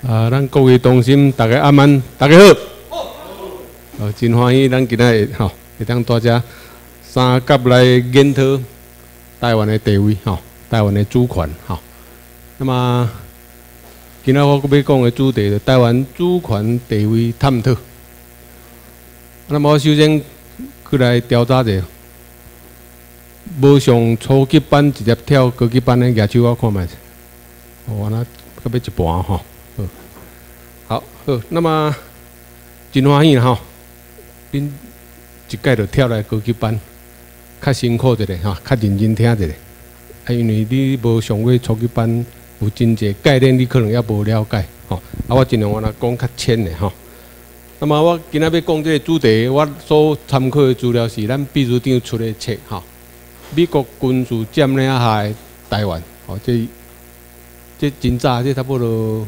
咱各位同心，大家阿曼，大家好。真欢喜，咱今仔日会当大家三甲来研讨台湾的地位台湾的主权那么今仔我要讲的主题是台湾主权地位探讨。那么我首先去来调查者，无上初级班直接跳高级班的举手我看觅者。我那搁要一半好，那么真欢喜恁一届就跳来高级班，较辛苦一下较认真听一下。因为你无上过初级班，有真侪概念你可能也无了解我尽量我来讲较浅的那么我今仔要讲这个主题，我所参考的资料是咱秘书长出的册美国军事占领下的台湾这真早，这差不多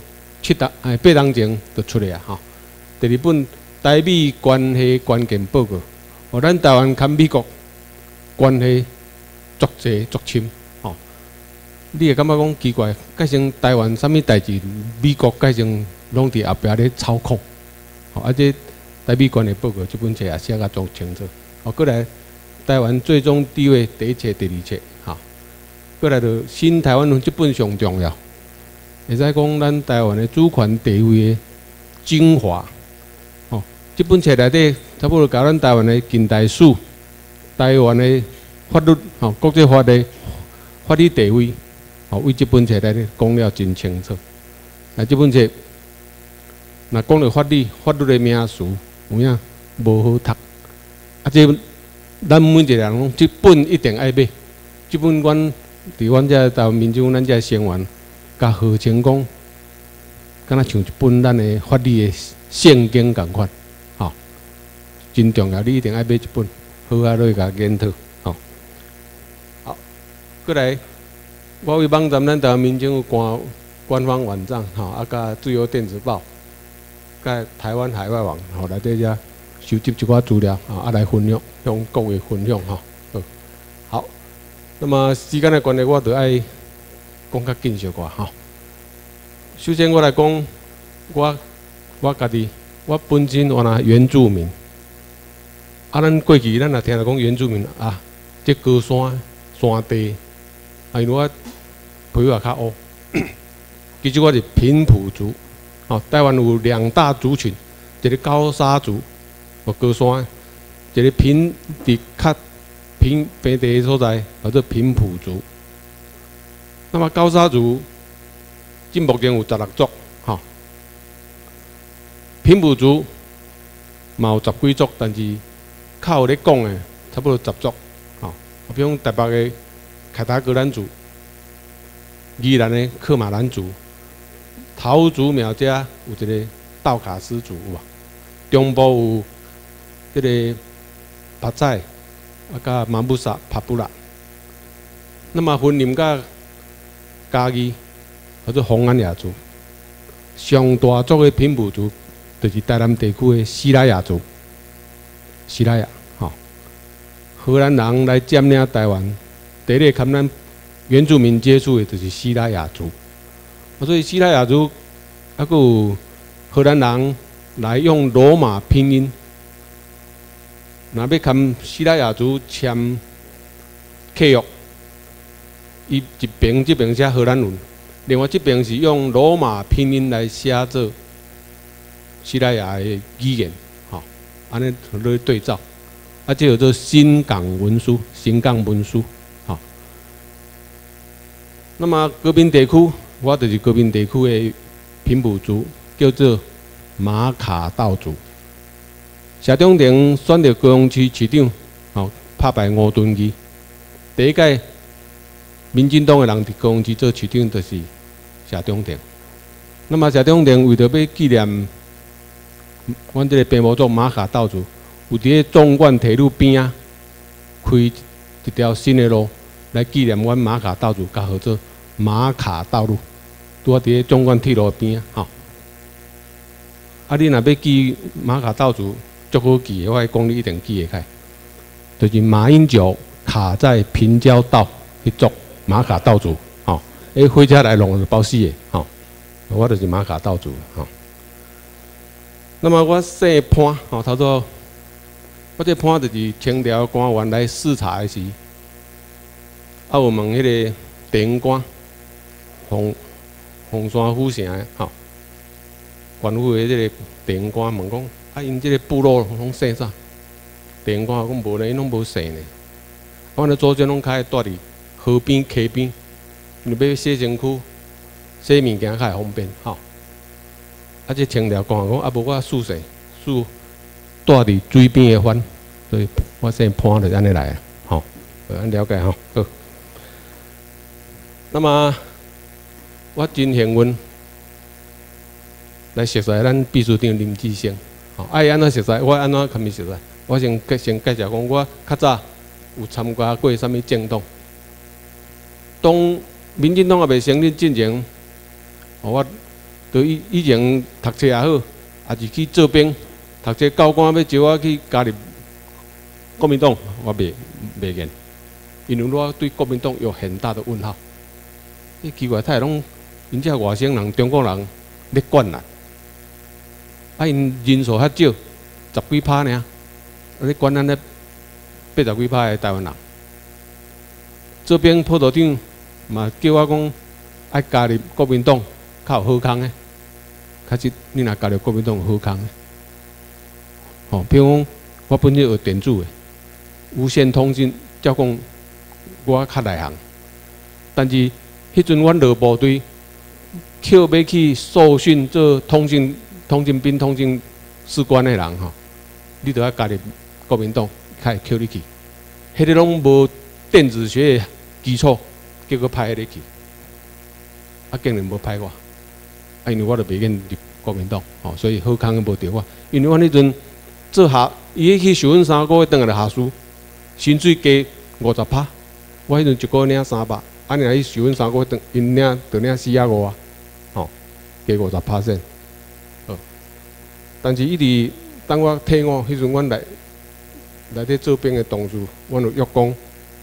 8年前就出来啊第二本台美关系关键报告，咱台湾跟美国关系足济足深你会感觉讲奇怪，改成台湾啥物代志，美国改成拢伫后壁咧操控这台美关系报告这本册也写甲足清楚过来台湾最终地位第一册、第二册过来就新台湾论这本上重要。会使讲咱台湾的主权地位的精华，这本册内底差不多教咱台湾的近代史、台湾的法律、国际法的法律地位，为这本册内底讲了真清楚。这本册若讲到法律的名词有影无好读这咱每一个人讲，这本一定爱买。这本阮伫阮遮台湾民众，咱遮成员。甲号称讲，敢若像一本咱的法律的圣经共款，真重要，你一定爱买一本，好落去甲研讨，好，过来，我为网站咱台湾民众有官方网站，甲自由电子报，甲台湾海外网，来底遮收集一寡资料，来分享，向各位分享，好，那么时间的关系，我就爱。讲较紧小寡首先我来讲，我家己，我本身我若原住民，咱过去咱也听到讲原住民这高山地，因为我皮肤也较乌，其实我是平埔族，台湾有2大族群，一个高沙族，高山，一个伫较平地的所在，叫做平埔族。那么高沙族，目前有16族，平埔族嘛有10几族，但是较有咧讲的，差不多10族，比如台北的凯达格兰族，宜兰的克马兰族，桃族苗家有一个道卡斯族中部有这个巴仔，甲马布萨、帕布拉，那么分林甲嘉义叫做洪安亚族，上大族的平埔族就是台南地区的西拉雅族。西拉雅，荷兰人来占领台湾，第一个跟咱原住民接触的就是西拉雅族。所以西拉雅族，还有荷兰人来用罗马拼音，若要跟西拉雅族签契约。伊一边这边写荷兰文，另外这边是用罗马拼音来写做西拉雅的语言，安尼来对照，这叫做新港文书，那么高屏地区，我就是高屏地区的平埔族，叫做马卡道族。社中庭选到高雄市市长，拍败吴敦义，第一届。民进党的人伫高雄市做市长，就是社中庭。那么社中庭为着要纪念阮这个平埔族马卡道族，有伫咧纵贯铁路边开一条新的路来纪念阮马卡道族，甲号做马卡道路，拄伫咧纵贯铁路边你若要记马卡道族，足好记的，我讲你一定记会起，就是马英九卡在平交道去做。马卡道族，火车来弄就包死的， 我就是马卡道主吼。那么我姓潘吼，头拄我这潘就是清朝官员来视察的时，有问迄个地方官，凤山府城的吼，官府的这个地方官问讲，因这个部落拢姓啥？地方官讲无呢，因拢无姓呢。阮的祖先拢较住伫河边、溪边，你要洗身躯、洗物件较会方便吼。这清朝官员讲，无我属姓，属住伫水边的番，所以我姓潘就安尼来啊，吼，安了解吼。好，那么我真幸运来熟悉咱秘书长林志升，吼，爱安怎熟悉，我安怎较咪熟悉。我先介绍讲，我较早有参加过啥物政党。当民进党也未成立之前，我就以前读册也好，也是去做兵，读册教官要招我去加入国民党，我袂愿，因为我对国民党有很大的问号。奇怪，他拢因这外省人、中国人咧管咱，因人数较少，10几%尔。咧管咱咧80几%的台湾人，这边副道长嘛叫我讲爱加入国民党，较有好康的。确实，你若加入国民党有好康的。吼，比如讲，我本身学电子的，无线通讯，照讲我较内行。但是迄阵阮落部队，扣要去受训做通讯兵、通讯士官的人吼，你都要加入国民党，才会扣你去。迄个拢无电子学的基础，结果派迄个去，竟然无派我，因为我就袂愿入国民党，吼，所以好康无着我。因为阮迄阵做下，伊去受训3个月，转来就下属，薪水加50%，我迄阵一个月领300，安尼去受训3个月，因领就领45啊，吼，加50%。好，但是一直当我退伍迄阵，阮来伫做兵的同事，阮有约讲，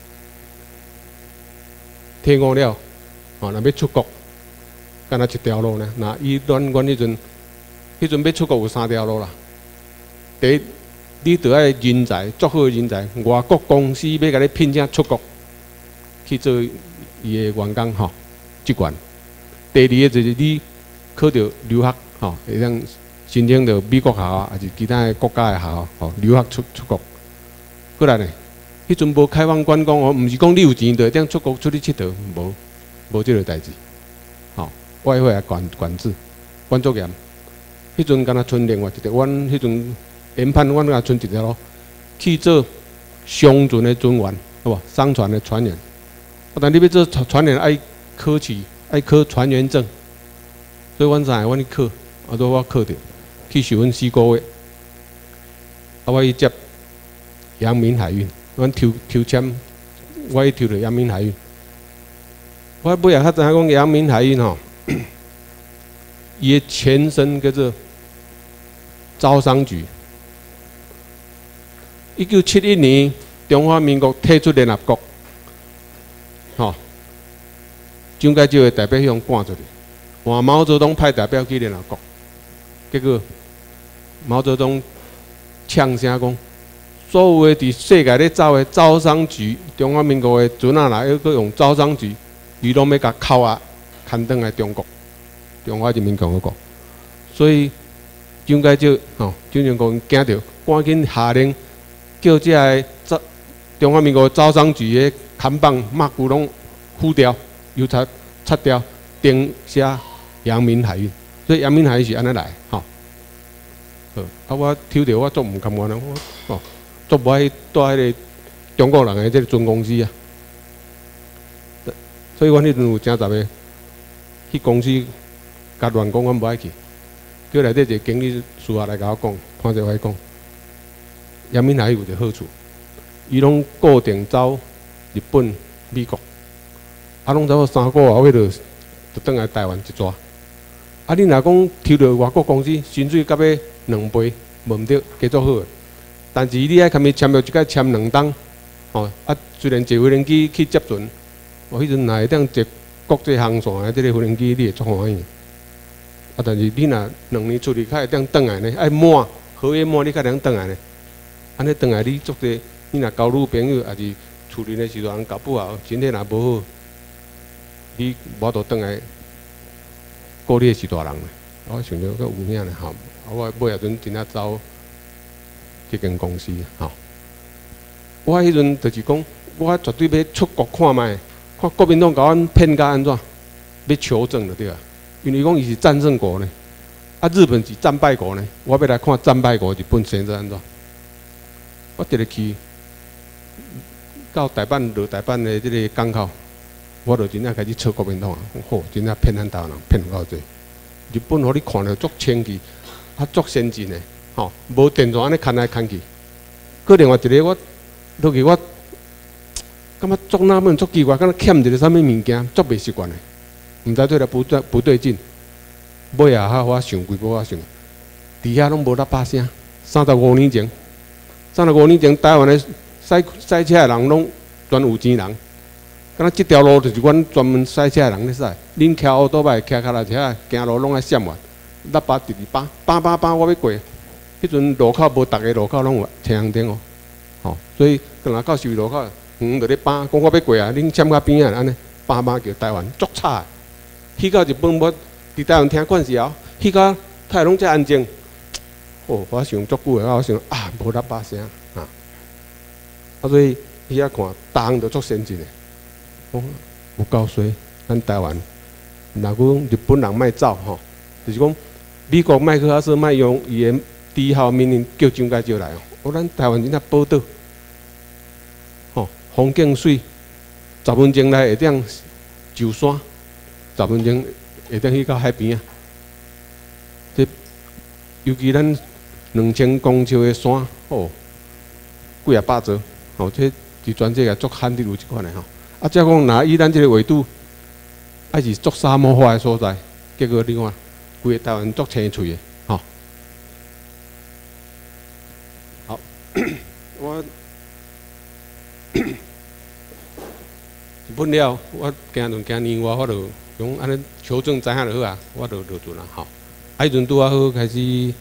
退伍了，若要出国，干那一条路呢？那阮迄阵要出国有3条路啦。第一，你得爱人才，足好的人才，外国公司要甲你聘请出国去做伊的员工吼，职员。第二个就是你考到留学吼，会当申请到美国学校，还是其他的国家的学校吼，留学出国。过来呢，迄阵无开放观光哦，毋是讲你有钱就会当出国出去佚佗，无即个代志。吼，外汇也管制，管足严。迄阵敢若剩另外一条，阮迄阵研判，阮敢剩一条路，去做商船的船员，好无？商船的船员。但你要做船员，爱考船员证，所以阮知影，阮去考，都我考着，去受训4个月，我去接阳明海运，阮抽签，我去抽着阳明海运。我尾仔较知影讲阳明海运吼，伊的前身叫做招商局。1971年，中华民国退出联合国，吼，蒋介石的代表向赶出去，换毛泽东派代表去联合国，结果毛泽东呛声讲。所有的伫世界咧走的招商局，中华民国的船仔来，又搁用招商局，伊拢要甲扣押，牵转来中华人民共和国。所以蒋介石蒋经国惊着，赶紧下令叫这个中华民国招商局的看板、马骨拢糊掉，又擦掉，钉写阳明海运。所以阳明海运是安尼来，吼。我抽着我做唔甘愿啦，我做不爱带迄个中国人的这个船公司啊，所以阮迄阵有真10个去公司甲乱讲，阮无爱去，叫内底一个经理私下来甲我讲，潘姐我讲，阳明海有一个好处，伊拢固定走日本、美国，拢走3个月后，就转来台湾一抓。你若讲抽到外国公司，薪水甲要2倍，无毋对，加足好个。但是你爱堪咪签约一摆签2档，虽然坐飞机去接船，迄阵若会当坐国际航线的这个飞机，你会足欢喜。 啊，但是你若2年出去，较会当转来呢，爱满合约满，你较会当转来呢。安尼转来你做者，你若交女朋友，还是厝里的时阵人交不好，身体若无好，你无度转来，顾你是大人咧。我想着佫有影咧吼，我尾仔阵真正走迄间公司吼。我迄阵就是讲，我绝对要出国看卖，看国民党甲阮骗甲安怎，要求证就对啊。因为讲伊是战胜国呢，啊日本是战败国呢，我要来看战败国日本生做安怎。我直日去到台湾落台湾的即个港口，我就真正开始抄国民党啊！好，真正骗咱台湾人骗到济。日本互你看着足清气，啊足先进的，吼，无电钻安尼牵来牵去。搁另外一个我落去我感觉足纳闷、足奇怪，敢若欠一个啥物物件，足袂习惯的，毋知对来不对劲。尾啊，我想几步我想，伫遐拢无喇叭声。35年前，35年前台湾的赛车的人拢全有钱人，敢若即条路就是阮专门赛车的人咧赛。恁骑奥多摆、骑脚踏车、行路拢爱闪完，喇叭直直叭，我要过。迄阵路口无，逐个路口拢有车红灯哦，吼，所以等下到收费路口，就咧叭，讲我要过啊，恁闪到边啊，安尼叭叫台湾足吵。去到日本，我伫台湾听惯势后，去到台拢遮安静。哦，我想足久的，我想啊，无喇叭声啊，所以去遐看，逐项都足先进的。讲有够衰，咱台湾，若讲日本人莫走吼，就是讲美国麦克阿瑟莫用伊的低号命令叫蒋介石来哦，咱台湾真正宝岛，吼，风景水，10分钟内会当上山，10分钟会当去到海边啊。这尤其咱2000公尺的山，哦，几啊百座，吼，这伫全世界足罕得有即款的吼。啊，则讲若以咱即个纬度，还是足沙漠化的所在，结果你看，规个台湾足青翠的，吼。好，我本了，我行年外，我就讲安尼求证知影就好啊，我就落船啦，吼。啊，迄阵拄啊好开始。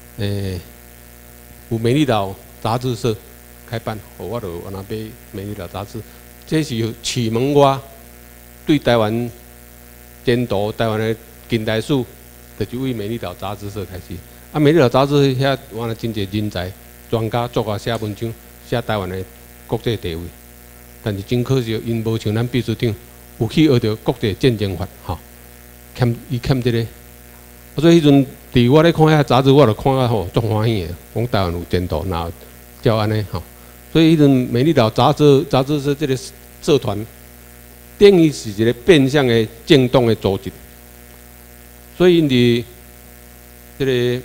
有美丽岛杂志社开办，我就往那买美丽岛杂志。这是启蒙我对台湾研读台湾的近代史，就是为美丽岛杂志社开始。啊，美丽岛杂志遐原来真侪人才、专家作家写文章，写台湾的国际地位。但是真可惜，因无像咱秘书长有去学着国际战争法，吼，欠这个。所以迄阵，伫我咧看遐杂志，我就看啊吼，足欢喜的。讲台湾有前途，然后照安尼吼。所以迄阵美丽岛杂志社这个社团，等于是一个变相的政党的组织。所以因伫这个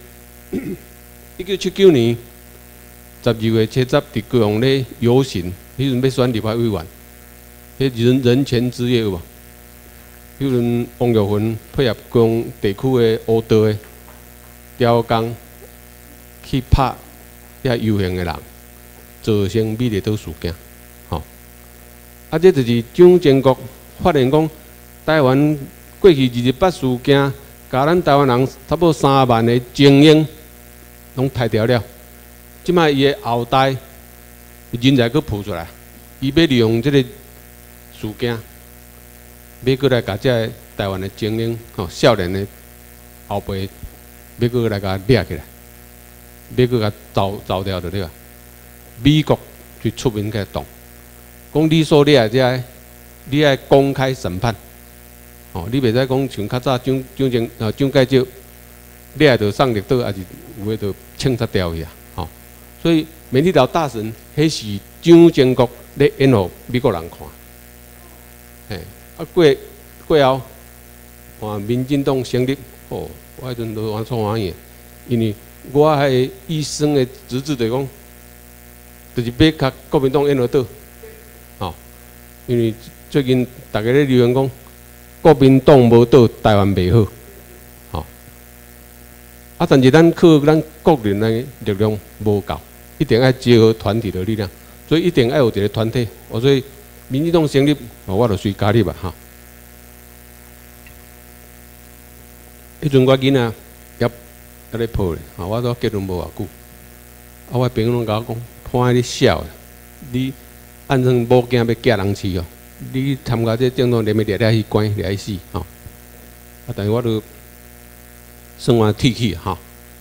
1979年12月7日伫高雄咧游行，迄阵要选立法委员，迄人权之夜有无？迄阵王玉芬配合高雄地区的黑道的刁工去拍遐游行的人，造成美丽岛事件，吼。啊，这就是蒋经国发现讲，台湾过去28事件，甲咱台湾人差不多3万的精英拢杀掉了。即摆伊的后代人才佫浮出来，伊要利用这个事件。要过来甲这台湾的精英吼，少年的后辈，要过来甲掠起来，要过甲走掉就对啊。美国就出面起来动，讲你所掠这，你爱公开审判，哦，你袂使讲像较早蒋介石掠着送绿岛，还是有诶着清杀掉去啊，吼。所以美丽岛大神，迄是蒋经国咧演互美国人看，嘿。啊，过后，换民进党成立，哦，我迄阵都完全欢喜，因为我迄个医生的职责就是讲，就是要甲国民党演落倒，吼，因为最近大家咧留言讲，国民党无倒，台湾袂好，吼，啊，但是咱靠咱个人的力量无够，一定要结合团体的力量，所以一定要有一个团体，所以。民进党成立，我就随加入吧哈。 迄阵我囡仔还咧抱咧，我都结婚无偌久，我朋友拢甲我讲，看你笑，你按算某囝要嫁人饲哦，你参加这政党，连要掠去关，掠去死吼。但是我都算我铁气吼，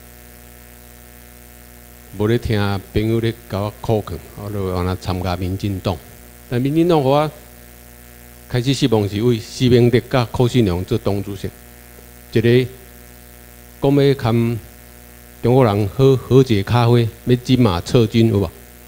无咧听朋友咧甲我苦劝，我就往那参加民进党。但民进党，我开始希望是为施明德甲柯信良做党主席，一个讲要含中国人和解咖啡，要金马撤军有无？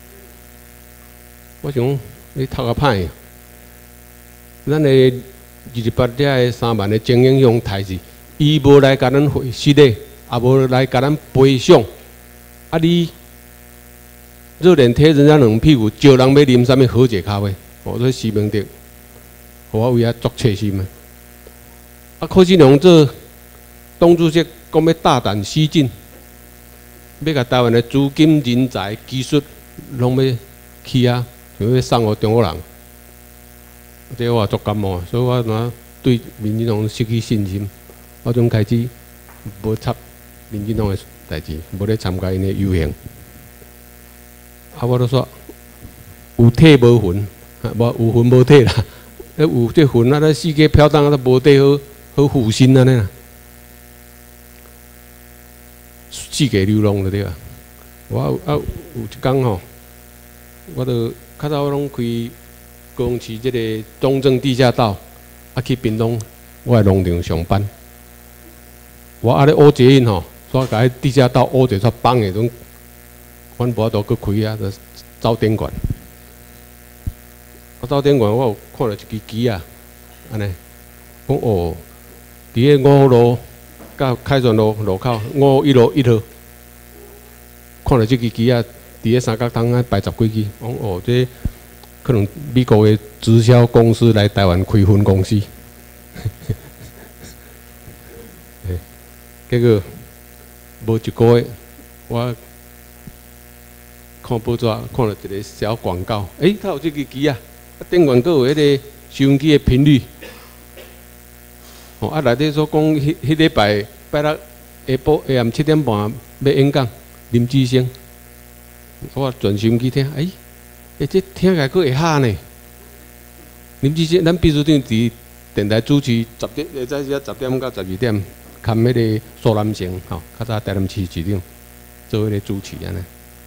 我想你读啊歹，咱的28遮3万的精英用台是，伊无来甲咱会失礼，也无来甲咱赔偿，啊你热脸贴人家两屁股，招人要啉啥物和解咖啡？哦，这施明德，互我为遐足切心啊！啊，柯信良做党主席，讲要大胆西进，要甲台湾的资金、人才、技术，拢要去啊，想要送互中国人。这我足感冒，所以我若对民进党失去信心，我从开始无插民进党的代志，无咧参加因的游行。啊，我都说有体无魂，无有魂无体啦。有这魂啊，咧世界飘荡啊，都无地好负心安尼啦。世界流浪就对啊。我有一天吼，我就较早我拢开高雄市这个中正地下道，啊去屏东我的农场上班。我咧学捷运吼，所以甲地下道学者煞放的种。阮无法度去开啊，就走电管。我走电管，我有看到一支旗啊，安尼，讲哦，伫个5号路到凯旋路路口551路1号，看到这支旗啊，伫个三角窗啊摆10几支，讲哦，这可能美国的直销公司来台湾开分公司。结果无一个月，我。看报纸看到一个小广告，它有这个机啊，电管阁有迄个收音机的频率。哦，内底所讲，迄礼拜拜六下暗7点半要演讲，林志升，我转收音机听，这听起来阁会哈呢。林志升，咱秘书长伫电台主持10点，早时10点到12点，看迄个苏南成，较早台南市市长做迄个主持安尼。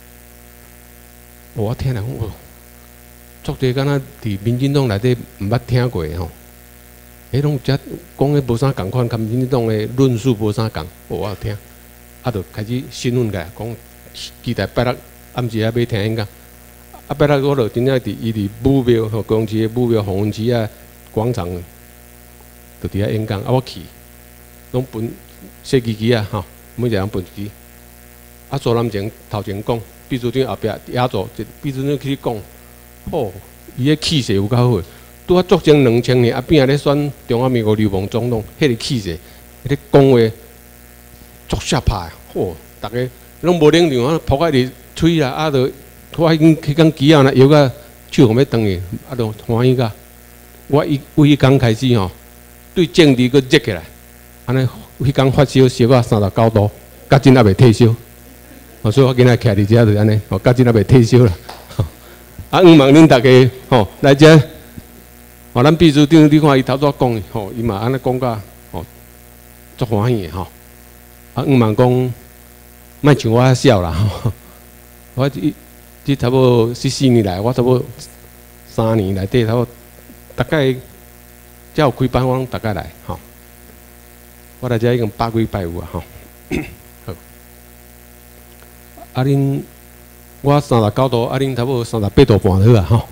我听来讲，足侪敢若伫民进党内底毋捌听过吼，拢只讲诶无啥共款，甲民进党诶论述无啥共，我有听，就开始兴奋起来，讲期待拜六暗时要听演讲，拜六我就真正伫武庙和高雄市诶武庙洪文市啊广场，就伫遐演讲，我去，拢分小支支啊，每一个人分一支，苏南前头前讲。秘书长后壁压座，秘书长去讲，伊个气势有够好。拄啊，足前2000年阿扁咧选中华民国流氓总统，迄个气势，迄个讲话足下拍，大家拢无冷场啊，扑啊伫吹啦，就我已经迄工机啊，摇到手要断去，就欢喜甲。我为迄工开始吼，对政治佫热起来，安尼迄工发烧烧到39度，甲真也袂退烧。所以我今仔徛伫遮就安尼，到今仔袂退休啦。希望恁大家来遮，咱秘书长你看伊头拄讲，伊嘛安尼讲甲足欢喜的希望讲，莫像我笑啦我这差不多14年来，我差不多3年内底，差不多大概只有开班，我拢大概来我来遮已经8几摆有啊恁我39度，恁差不多38度半好啊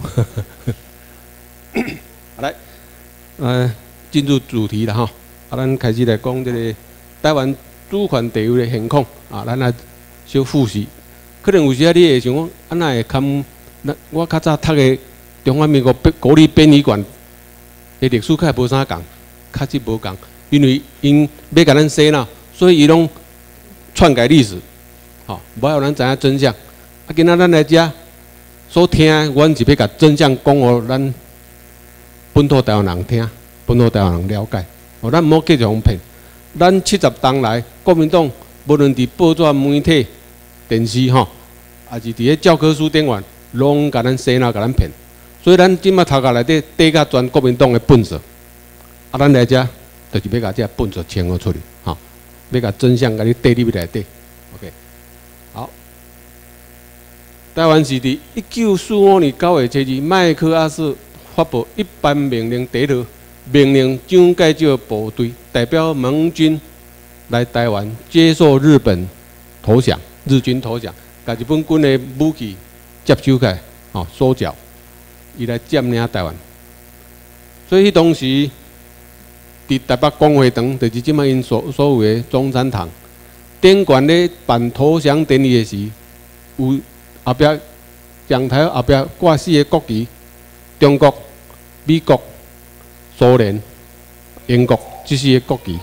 来，进入主题了咱开始来讲这个台湾主权地位的现况咱来小复习。可能有时你会想讲，哪会看我较早读的中华民国国立殡仪馆的历史，较无啥共，确实无共，因为因要甲咱洗脑，所以伊拢篡改历史。无要咱知影真相。今仔咱来遮所听，阮是要甲真相讲互咱本土台湾人听，本土台湾人了解。咱毋好继续互骗。 咱70当来，国民党无论伫报纸、媒体、电视吼，还是伫咧教科书顶面，拢甲咱洗脑、甲咱骗。所以咱即马头壳内底底甲全国民党的本色，啊，咱来遮就是要甲这本色呈现出去，吼，要甲真相甲你缀入内底。OK， 好。台湾是伫1945年9月7日，麦克阿瑟发布一般命令第一条，命令蒋介石部队代表盟军来台湾接受日本投降，日军投降，甲日本军的武器接收起来，吼，收缴。伊来占领台湾，所以当时伫台北公会堂，就是即摆因所有的中山堂，顶悬咧办投降典礼的时，有后壁讲台后壁挂4个国旗，中国、美国、苏联、英国这4个国旗，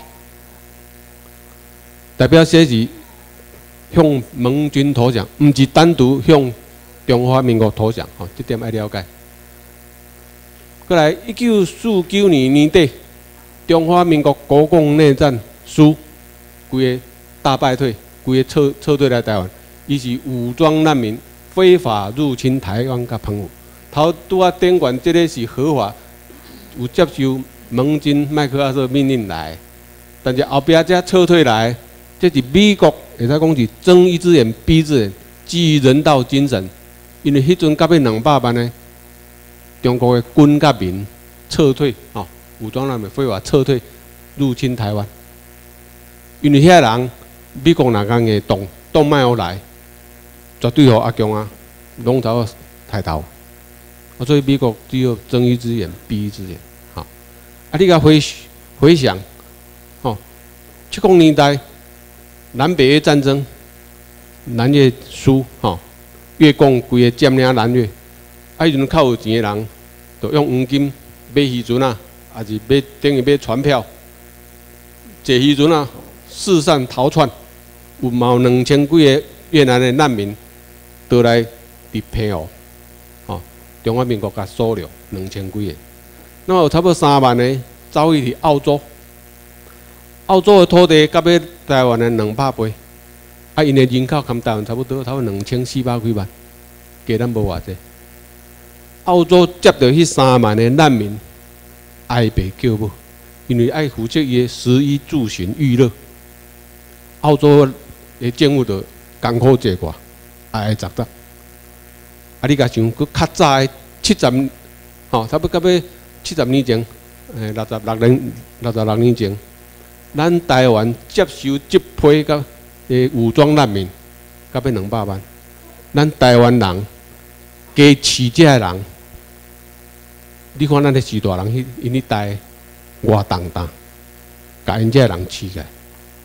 代表说是向盟军投降，毋是单独向中华民国投降，吼，这点要了解。过来，1949年年底，中华民国国共内战输，规个大败退，规个撤退来台湾。伊是武装难民，非法入侵台湾甲澎湖。头拄啊顶悬，这个是合法，有接受盟军麦克阿瑟命令来，但是后壁才撤退来，这是美国会使讲是睁一只眼闭一只眼，基于人道精神，因为迄阵到尾200万呢。中国的军甲民撤退，哦，武装难民非法撤退入侵台湾，因为遐人美国若讲个动脉有来，绝对互阿强啊拢走抬头，所以美国只有睁一只眼闭一只眼，好，啊，你甲回想，哦，70年代南北越战争，南越输，哦，越共规个占领南越。啊，迄阵较有钱的人，就用黄金买渔船啊，还是等于买船票，坐渔船啊，四散逃窜。有2000几个越南的难民，倒来伫澎湖，吼，中华民国甲收留2000几个。那么有差不多3万个走去澳洲，澳洲的土地甲要台湾的200倍，啊，因的人口跟台湾差不多2400几万，加咱无偌济。澳洲接到迄3万个难民，哀爸叫母，因为爱负责伊的食衣住行娱乐。澳洲的政府就艰苦坐挂，哀杂杂。啊，你甲想，佮较早的70，吼，差不多到尾70年前，66年前，咱台湾接收这批个武装难民，到尾200万，咱台湾人加饲这人。你看咱的许大人，因迄代偌重担，甲因这人饲起来。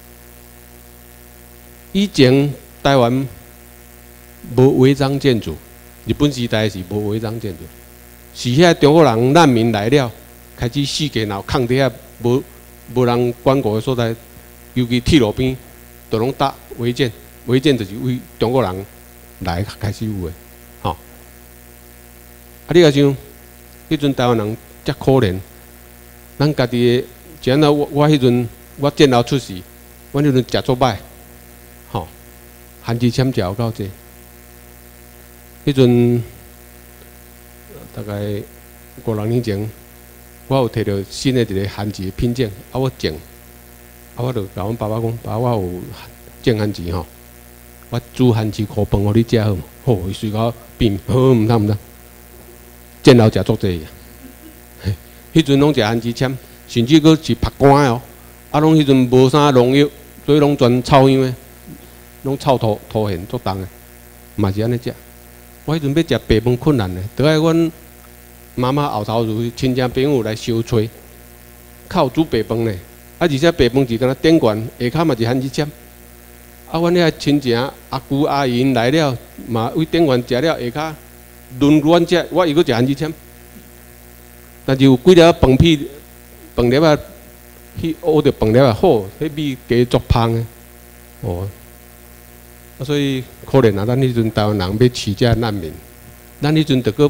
以前台湾无违章建筑，日本时代是无违章建筑，是遐中国人难民来了，开始四界闹空地遐无人管顾的所在，尤其铁路边，都拢搭违建，违建就是为中国人来开始有的，吼。啊，你甲想？迄阵台湾人遮可怜，咱家己的，像我迄阵我战后出世，我迄阵食足歹，吼，韩籍签食有够济。迄阵大概5、6年前，我有摕到新的一个韩籍聘证，啊我种，啊我就甲阮爸爸讲，爸我有种韩籍吼，我煮韩籍苦饭互你食好无？好，伊随我变，好毋通。战后食足济，迄阵拢食韩籍签，甚至佫是晒干的哦。啊，拢迄阵无啥农药，所以拢全臭样的，拢臭土现足重的，嘛是安尼食。我迄阵要食白饭困难的，倒爱阮妈妈后头就亲戚朋友来相催，靠煮白饭呢。啊，而且白饭是敢若顶悬，下骹嘛是韩籍签。啊，阮遐亲戚阿姑阿姨因来了，嘛为顶悬食了下骹。轮阮食，我伊阁食韩籍签，但是有几粒饭片、饭粒啊，去挖着饭粒啊，好，迄米加足芳的，哦，啊，所以可怜啊！咱迄阵台湾人要饲遮难民，咱迄阵着阁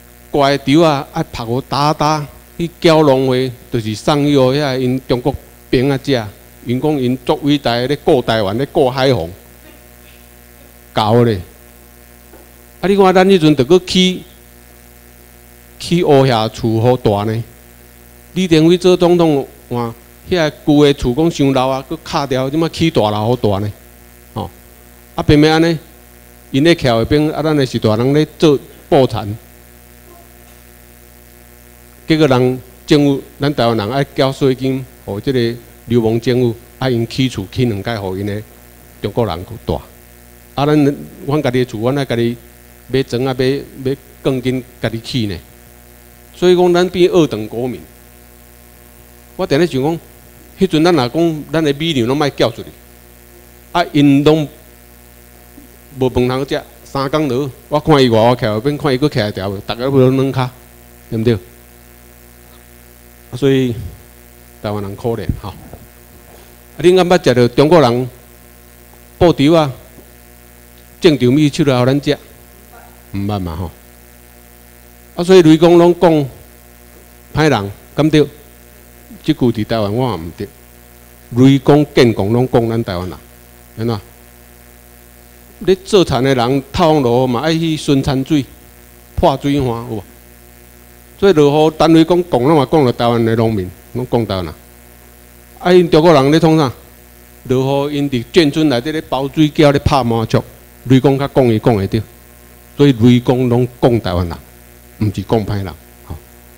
乖潮啊，爱拍互打，去搅弄话，就是送药遐因中国兵啊遮，因讲因作伟大咧顾台湾咧顾海防，搞咧。啊，你看咱迄阵着搁起乌遐厝好大呢。李登辉做总统，哇，遐旧的厝讲伤老啊，搁卡掉，即马起大楼好大呢。吼、啊，偏偏安尼，因咧徛的边，啊，咱的是大人咧做布产，结果政府，咱台湾人爱缴税金，互即个流氓政府，啊，因起厝起2届，互因的中国人大。啊，阮家己的厝，阮爱家己买砖啊，买钢筋，家己起呢。所以讲，咱变二等国民。我定咧想讲，迄阵咱若讲，咱的米粮拢莫缴出去，啊，因拢无饭通食，3工落，我看伊外口徛后边，看伊佫徛一条，逐个要软骹，对毋对？所以台湾人可怜吼。啊，恁敢捌食着中国人布条啊、种稻米出来互咱食？毋捌嘛吼。啊，所以雷公拢讲歹人，敢对？即句伫台湾我也毋对。雷公、建公拢讲咱台湾人，安怎？咧做田的人透落雨嘛爱去巡田水、破水花，有无？所以落雨单位讲拢嘛讲了台湾的农民，拢讲台湾人。啊，因中国人咧创啥？落雨因伫眷村内底咧包水饺咧拍麻将，雷公较讲伊讲会对，所以雷公拢讲台湾人，毋是讲歹人。吼。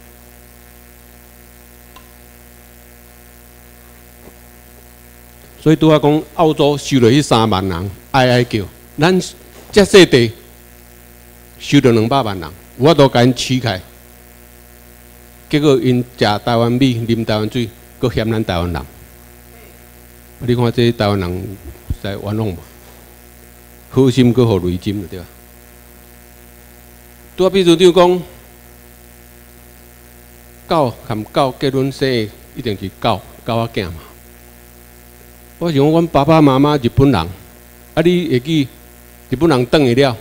所以拄仔讲澳洲收了迄3万人，哀叫，咱遮细地收了200万人，有法度甲因起开。结果因食台湾米、啉台湾水，佫嫌咱台湾人。你看这台湾人实在冤枉无？好心佫互雷针了对吧？拄啊，比如讲，狗含狗结婚生的一定是狗仔囝嘛。我想讲，阮爸爸妈妈日本人，啊，你会记日本人转去了，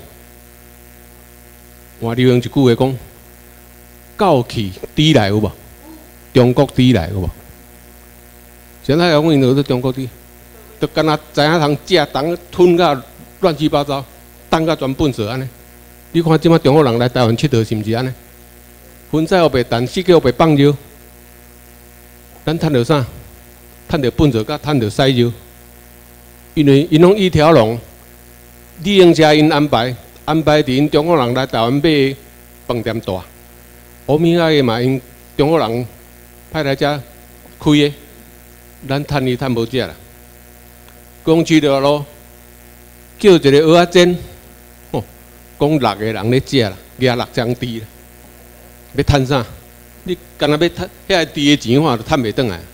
换流行一句话讲。狗去猪来有无？中国猪来有无？现在讲因都是中国猪，都敢若知影通食，当吞甲乱七八糟，当甲全粪扫安尼。你看即马中国人来台湾佚佗是毋是安尼？分菜后白蛋，四季后白放肉，咱趁着啥？趁着粪扫甲趁着屎肉，因为因拢一条龙，你用车因安排伫因中国人来台湾买的饭店大。乌米仔个嘛，因中国人派来遮开的，咱趁伊趁无食啦。讲去了咯，叫一个蚵仔煎，吼，讲6个人咧食啦，额6张猪啦，要趁啥？你干那要趁遐猪的钱，我就趁袂转来。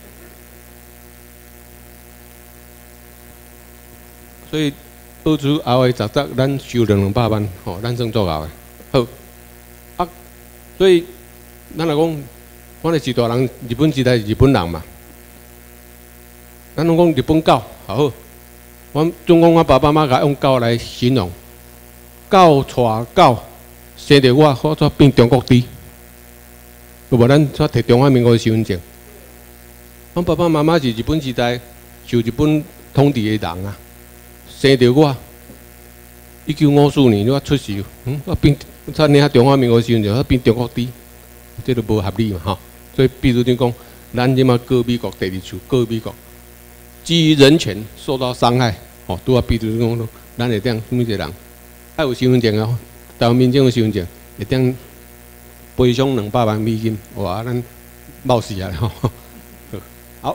所以澳洲后个10咱收了200万，吼，咱算足够的。好，啊，所以。咱来讲，我哋是大人，日本时代是日本人嘛。咱拢讲日本狗，好。我总讲我爸爸妈妈用狗来形容，狗带狗生着我才变中国猪。有无？咱才摕中华民国的身份证。阮爸爸妈妈是日本时代受日本统治的人啊，生着我。1954年我出世，我变才领中华民国身份证，我变中国猪。这都无合理嘛，吼！所以，比如讲，咱即马告美国第2处，告美国基于人权受到伤害，吼，拄啊，比如讲，咱会当什么一个人，爱有身份证哦，台湾民众的身份证，会当赔偿200万美金，哇，咱冒死啊！吼，好，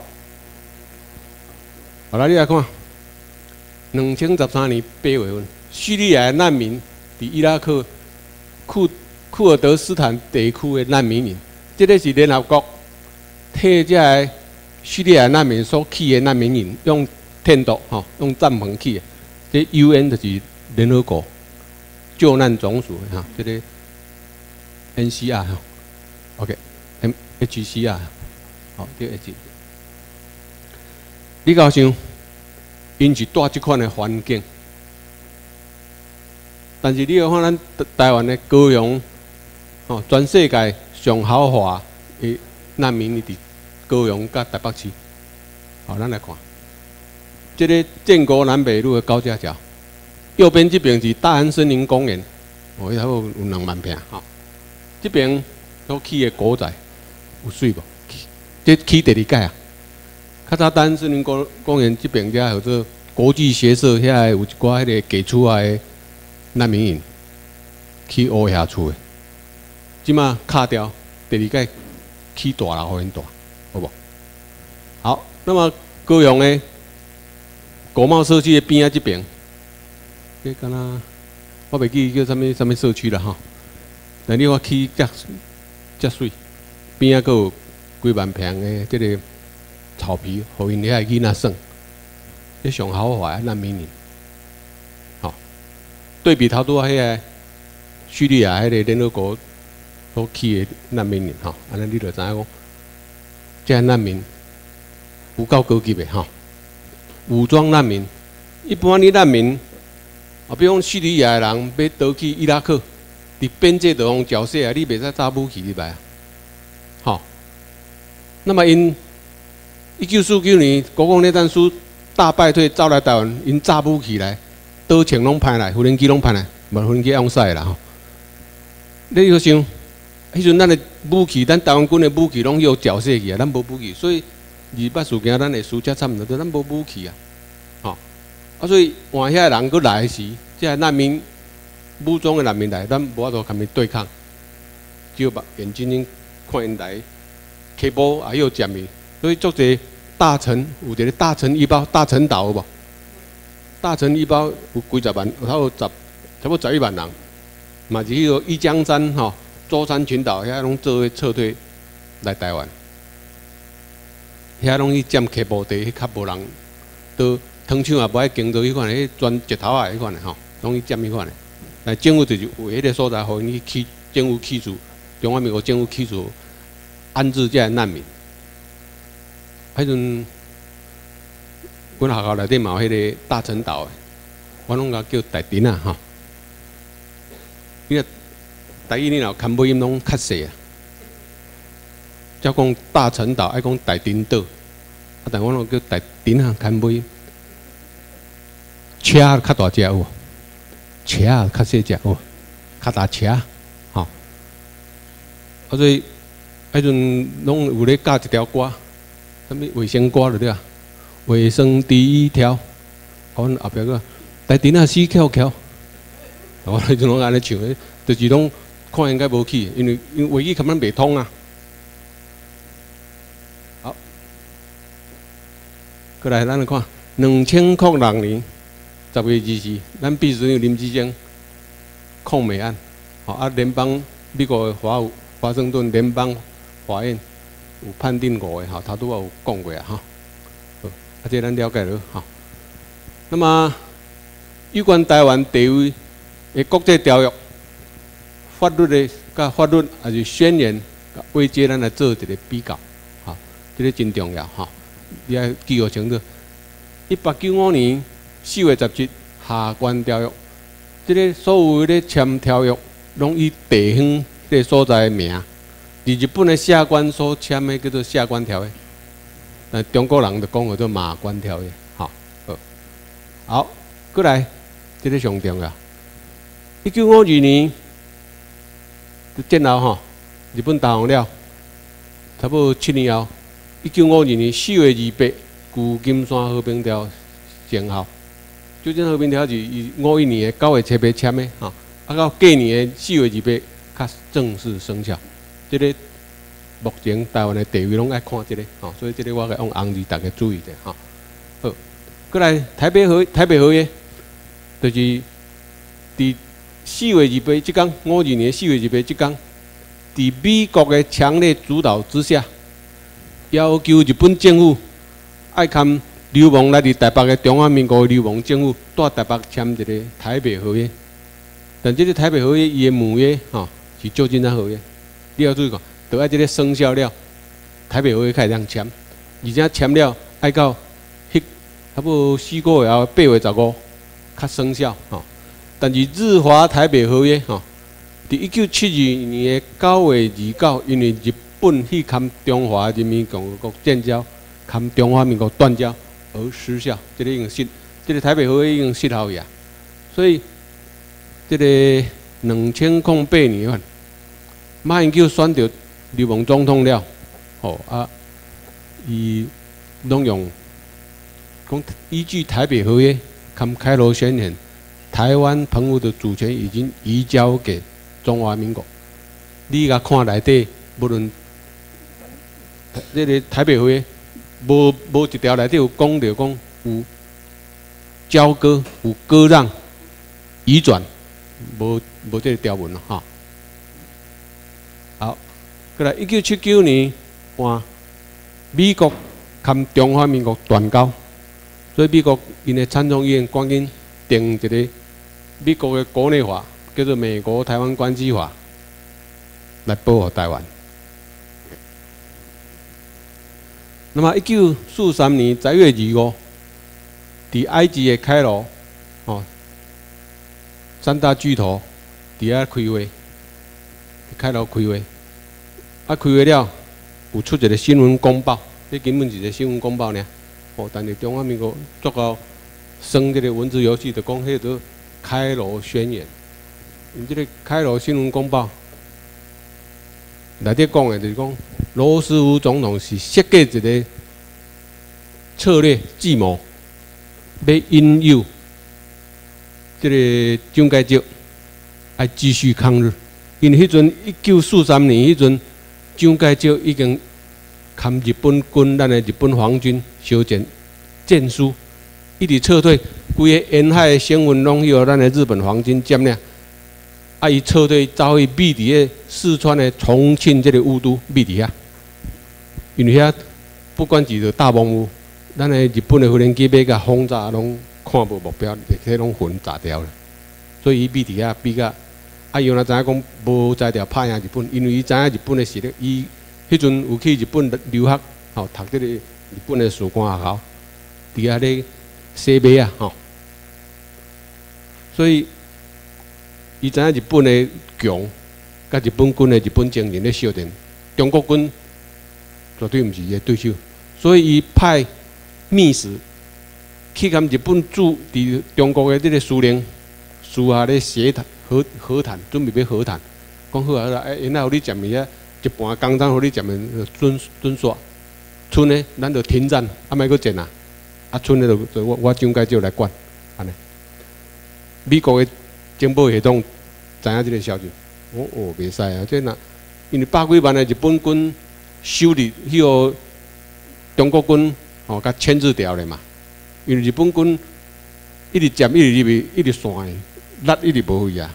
好来，你来看，2013年8月份，叙利亚难民伫伊拉克库尔德斯坦地区的难民营，这个是联合国替这个叙利亚难民所起的难民营，用天幕吼，用帐篷起的。这 UN 就是联合国救难总署哈，这个 NCR 哈 ，OK，HCR， 好，这个 H。你敢想，因是住这款的环境，但是你要看咱台湾的高雄。哦，全世界上豪华的难民伫高雄甲台北市， 好，咱来看，这个建国南北路的高架桥，右边这边是大安森林公园，哦，迄有2万坪，吼。这边都起的古仔，有水无？这起第2届啊。较早大安森林公园这边遮叫做国际学社，遐有一寡迄个寄出来的难民营，去乌遐厝的。即马卡掉，第2届起大楼，互因大，好无？好，那么高雄的国贸社区的边仔这边，这敢若我袂记叫什么社区啦吼。但你看起遮水，边仔佫有几万坪的这个草皮，互因遐囡仔耍，这上豪华的难民营。好，对比头拄仔迄个叙利亚迄个联合国所起的难民营，吼，安尼你就知影讲，这难民有够高级的吼。武装难民，一般的难民，啊，比如讲叙利亚的人要逃去伊拉克，伫边界地方缴税啊，你袂使炸武器入来啊，吼。那么因1949年国共内战输大败退，走来台湾，因炸武器来，刀枪拢派来，无人机拢派来，无无人机用使啦吼。你就想，迄阵咱的武器，咱台湾军的武器拢要缴税去啊，咱无武器，所以28事件咱会输遮惨毋多，咱无武器啊，吼。啊，所以换遐人佫来时，即个难民武装的难民来，咱无法度跟伊对抗，只有眼睁睁看因来，起步也要占伊。所以足侪大陈有一个大陈一包，大陈岛有无？大陈一包有几十万，有差不多11万人，嘛是迄个一江山吼，舟山群岛遐拢做伙撤退来台湾，遐拢去占起步地，迄较无人，都汤厂也无爱经做迄款，迄钻石头啊迄款的吼，拢去占迄款的。但政府就是为迄个所在，互因去起政府起诉，中华民国政府起诉安置这难民。迄阵，阮学校内底嘛有迄个大陈岛的，我拢甲叫大陈啊吼。你个台语你若看播音拢较细啊，照讲大陈岛，爱讲大陈岛，啊，但我拢叫大陈啊，看播音。车较大只有，车较细只有，较大车，吼。啊，所以迄阵拢有咧教一条歌。什么卫生歌就对啊？卫生第一条，阮后壁个台顶啊死翘翘，我迄阵拢安尼唱的，就是拢看应该无去，因为话语根本袂通啊。好，过来咱来看2006年10月24日，咱秘书长林志坚抗美案，好啊，联邦美国的华盛顿联邦法院。有判定过的哈，他都有讲过啊哈。啊，这咱了解了哈。那么有关台湾地位的国际条约、法律的甲法律还是宣言、规则，咱来做一个比较，哈，这个真重要哈。你要记号清楚。1895年4月17日下关条约，这个所有的签条约，拢以地方这个所在的名。伫日本的下关所签的叫做下关条约，但中国人就讲叫做马关条约，吼。好，过来，这个上重要。1952年战后吼，日本投降了，差不多7年后，1952年4月28日，旧金山和平条生效。旧金山和平条是51年的9月7日签的，吼，啊到隔年的4月28日，才正式生效。这个目前台湾的地位拢爱看这个，吼，所以这个我该用红字大家注意者，吼。好，过来台北合约，就是伫4月28日即天，52年4月28日即天，伫美国的强烈主导之下，要求日本政府爱看流亡来伫台北的中华民国流亡政府，带台北签一个台北合约。但这个台北合约伊的母约，吼，是旧金山合约。你要注意看，就爱这个生效了，台北合约开始通签，而且签了爱到差不多4个月后8月15日才生效吼。但是日华台北合约吼，伫1972年的9月29日，因为日本去跟中华人民共和国建交， 含中华民国断交而失效，这个已经失，这个台北合约已经失效去啊。所以，这个2008年马英九选到流氓总统了，伊拢用讲依据台北合约和开罗宣言，台湾澎湖的主权已经移交给中华民国。你甲看内底，无论这个台北合约，无一条内底有讲到讲有交割、有割让、移转，无这个条文咯，哈。好，过来1979年换美国和中华民国断交，所以美国因的参众议院赶紧定一个美国的国内法，叫做《美国台湾关系法》，来保护台湾。那么1943年10月25日，伫埃及的开罗，三大巨头伫遐开会，开罗开会，开会了有出一个新闻公报，这根本是一个新闻公报呢。但是中华民国做到生这个文字游戏，就讲迄个开罗宣言。因这个开罗新闻公报内底讲的就是讲，罗斯福总统是设计一个策略计谋，要引诱这个蒋介石爱继续抗日。因为迄阵1943年迄阵，蒋介石已经和日本军，咱的日本皇军相战输，一直撤退，规个沿海的省份拢由咱的日本皇军占领。伊撤退走去秘伫个四川的重庆这个雾都秘伫遐，因为遐不管是着大蒙雾，咱的日本的无人机要甲轰炸，拢看无目标，迄拢魂炸掉了。所以伊秘伫遐秘甲，伊原来知影讲无才调拍赢日本，因为伊知影日本的实力，伊迄阵有去日本留学，读这个日本的士官学校，伫遐咧洗马啊，所以。伊知影日本的强，甲日本军的日本精神咧相战，中国军绝对毋是伊的对手，所以伊派密使去甲日本驻伫中国的这个司令私下咧协谈和谈，准备要和谈，讲好啊，因那互你占伊啊一半工厂互你占的准煞，剩的咱就停战，莫阁战啊，剩的就我蒋介石来管，安尼。美国的情报系统知影这个消息，袂使啊！这若因为百几万的日本军收入迄个中国军甲牵制掉了嘛。因为日本军一直占，一直入去，一直散，力一直无去啊。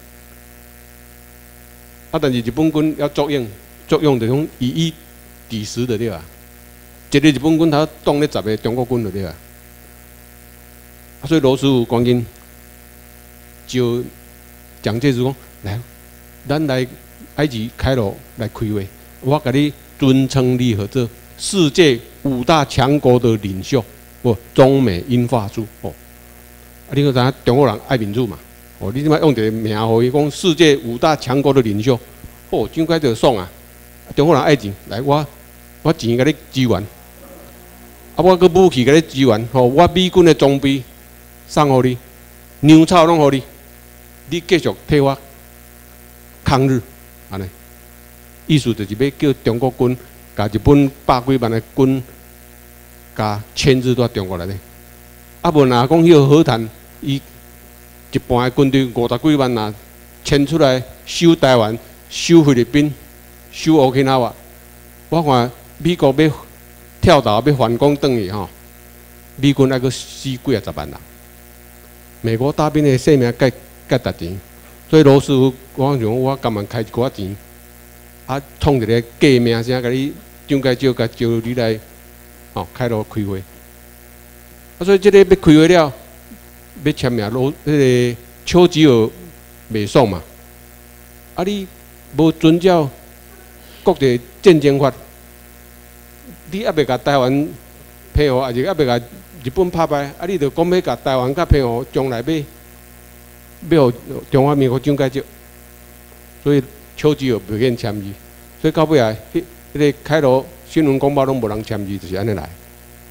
但是日本军要作用就讲以一敌十的对啊。一个日本军他挡咧10个中国军就对啊。所以罗斯福赶紧就蒋介石讲来，咱来埃及开罗来开会，我甲你尊称你合作世界5大强国的领袖，中美英法苏你个知影中国人爱民主嘛？你即摆用一个名号，伊讲世界5大强国的领袖，蒋介石爽啊！中国人爱钱，来我钱甲你支援，我个武器甲你支援，我美军的装备送互你，粮草拢互你。你继续替我抗日，安尼，意思就是要叫中国军甲日本百几万的军，甲牵制到中国内底。无若讲迄个和谈，伊一半的军队50几万若牵出来收台湾、收菲律宾、收乌克兰，我看美国要跳岛要反攻转去美军还佫死几10万人。美国大兵的性命该值钱，所以罗斯福我讲我甘愿开一寡钱，创一个假名声，甲你蒋介石甲招你来，开罗开会。所以这个要开会了，要签名迄个丘吉尔袂爽嘛。你无遵照国际战争法，你还袂甲台湾配合，还是还袂甲日本拍败，你着讲要甲台湾甲配合，将来要中华民国蒋介石，所以丘吉尔袂愿签字，所以到尾来，迄个开罗新闻公报拢无人签字，就是安尼来。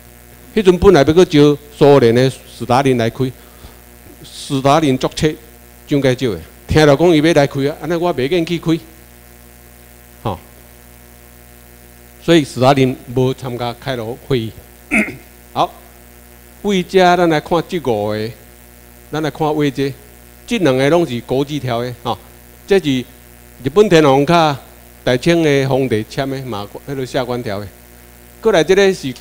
迄阵本来要去招苏联的斯大林来开，斯大林作册蒋介石的，听到讲伊要来开啊，安尼我袂愿去开，吼、所以斯大林无参加开罗会议。好，为遮咱来看这5个，咱来看为这2个拢是国际条约，吼、这是日本天皇卡大清的皇帝签的嘛，迄个下关条约。过来，这个是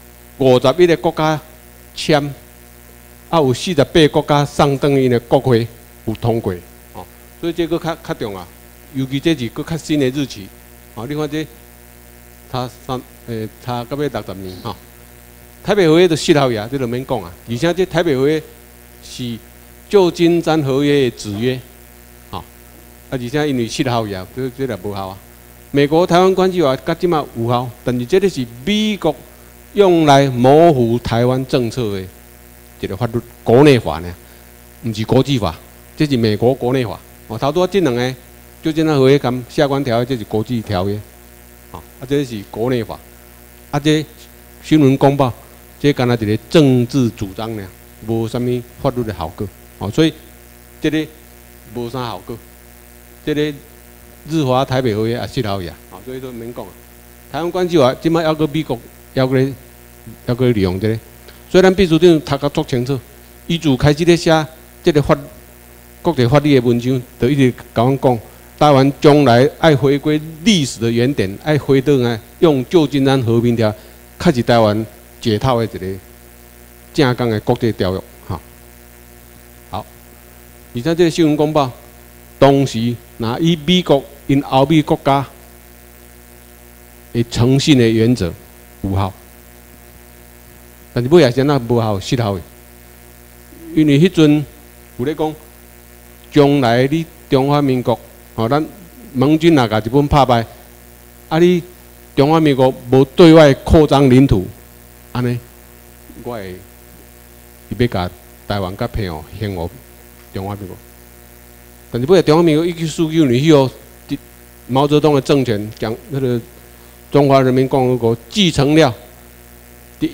51个国家签，啊有48个国家送等因的国会有通过，哦，所以这个较重要，尤其这是个较新的日期，哦，你看这差到尾60年，吼、台北合约就7号呀，这就免讲啊，而且这台北合约是旧金山合约的子约，吼、啊，而且因为7号呀，这就无效啊。美国台湾关系法到即马有效，但是这个是美国用来模糊台湾政策的一个法律，国内法呢，不是国际法，这是美国国内法。哦，头拄这2个就这样合约跟下关条约，这是国际条约，啊，这是国内法，啊，这新闻公报，这干那一个政治主张呢，无啥物法律的效果，哦，所以这个无啥效果，这个。日华台北合约也7号呀，啊，所以都免讲啊。台湾关系法即摆还阁美国还阁利用这个，所以咱秘书长读甲足清楚，伊自开始咧写这个国际法律的文章，就一直甲阮讲，台湾将来爱回归历史的原点，爱回到来用旧金山和平条，开始台湾解套的一个正港的国际条约，哈。好，而且这个新闻公报，当时若以美国因欧美国家的诚信的原则有效，但是尾也是那无效失效的，因为迄阵有咧讲，将来你中华民国，吼、咱盟军若甲日本拍败，啊你中华民国无对外扩张领土，安尼，我会要甲台湾甲澎湖献互中华民国。但是尾中华民国1949年以后，毛泽东的政权将那个中华人民共和国继承了。伫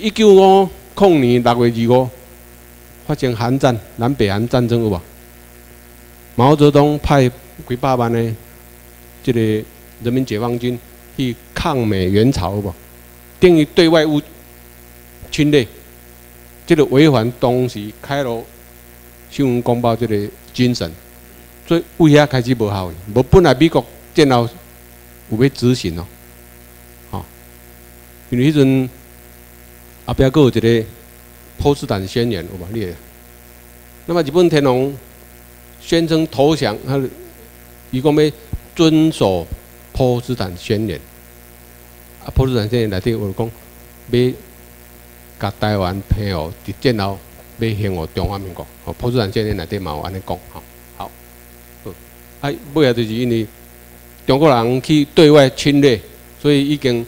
1950年6月25发生韩战，南北韩战争有无？毛泽东派几百万的这个人民解放军去抗美援朝，有无？等于对外侵略，这个违反当时开罗新闻公报这个精神。所以为遐开始无效的，无本来美国战后有要执行哦，吼，因为迄阵后壁佫有一个波茨坦宣言，有无？你？那么日本天皇宣称投降，伊讲要遵守波茨坦宣言，啊，波茨坦宣言内底有讲要甲台湾澎湖伫战后要献互中华民国，哦，波茨坦宣言内底嘛有安尼讲，吼。啊，尾啊，就是因为中国人去对外侵略，所以已经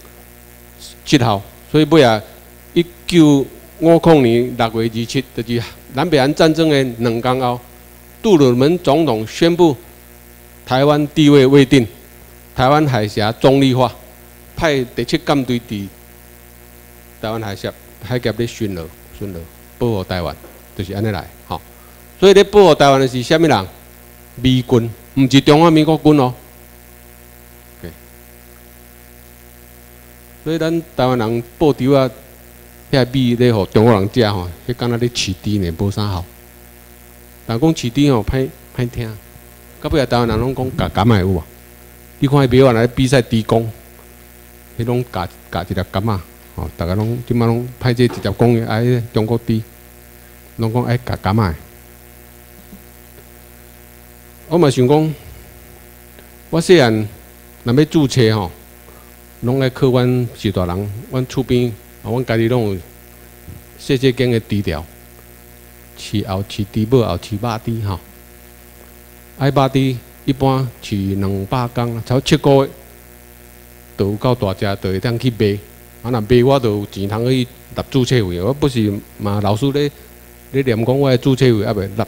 7号，所以尾啊，1950年6月27，就是南北韩战争的2天后，杜鲁门总统宣布台湾地位未定，台湾海峡中立化，派第7舰队伫台湾海峡咧巡逻，保护台湾，就是安尼来，吼。所以咧保护台湾的是虾米人？美军。唔是中华民国军哦，所以咱台湾人报纸啊，遐米咧互中国人食吼，迄敢若咧饲猪呢，无啥好。但讲饲猪吼，歹听。到尾啊，台湾人拢讲甘仔有无？你看迄庙啊来比赛猪公，迄拢夹一粒甘仔，吼，大家拢即摆拢歹这直接讲爱中国猪，拢讲爱夹甘仔。我嘛想讲，我细汉若要注册吼，拢来靠阮许大人，阮厝边，阮家己拢有细间的猪条，饲后饲猪母，后饲肉猪吼。爱肉猪一般饲200公，超7个月，就有够大只，就会当去卖。啊，若卖我就有钱通去纳注册费。我不是嘛，老师咧念讲我的注册费还袂纳。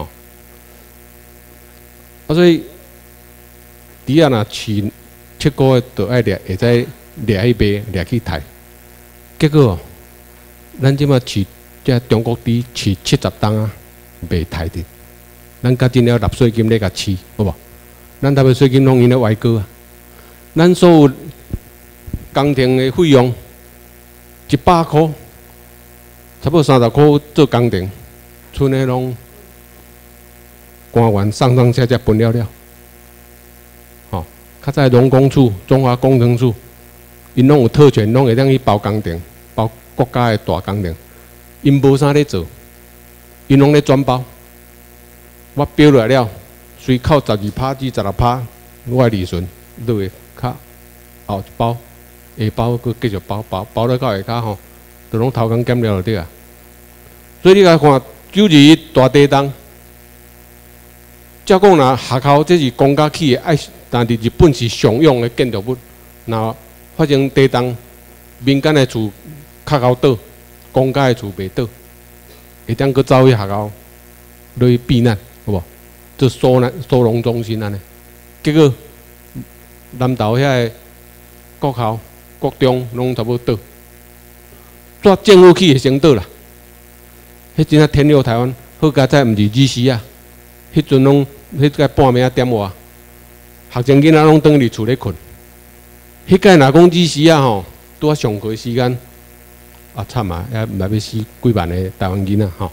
所以，猪仔若饲7个月，就爱掠，会使掠去卖，掠去杀。结果咱即马饲即中国猪饲70吨啊，袂刣得。咱甲真了纳税金咧甲饲，好无？咱纳税金拢用咧外国啊。咱所有工程的费用100块，差不多30块做工程，剩的拢官员上下分了了。吼，较早农工处、中华工程处，因拢有特权，拢会当去包工程，包国家的大工程。因无啥咧做，因拢咧转包。我标落来了，随扣12%至16%，我的利润都会较后一包，下包佮继续包到下骹吼，都拢头工减了就对啊。所以你来看，92大地震，照讲若学校这是公家起的，但是日本是常用的建筑物。若发生地震，民间的厝较高倒，公家的厝袂倒，会当佮走去学校落去避难。好无？做收容中心安尼，结果南投遐个国校、国中拢差不多倒，政府起会先倒啦。迄真正天佑台湾，好佳哉毋是U.S.A，迄阵拢迄个半暝点外，学生囡仔拢倒伫厝咧困。迄个若讲U.S.A吼，拄啊上课时间，啊惨啊，也毋知要死几万个台湾囡仔吼。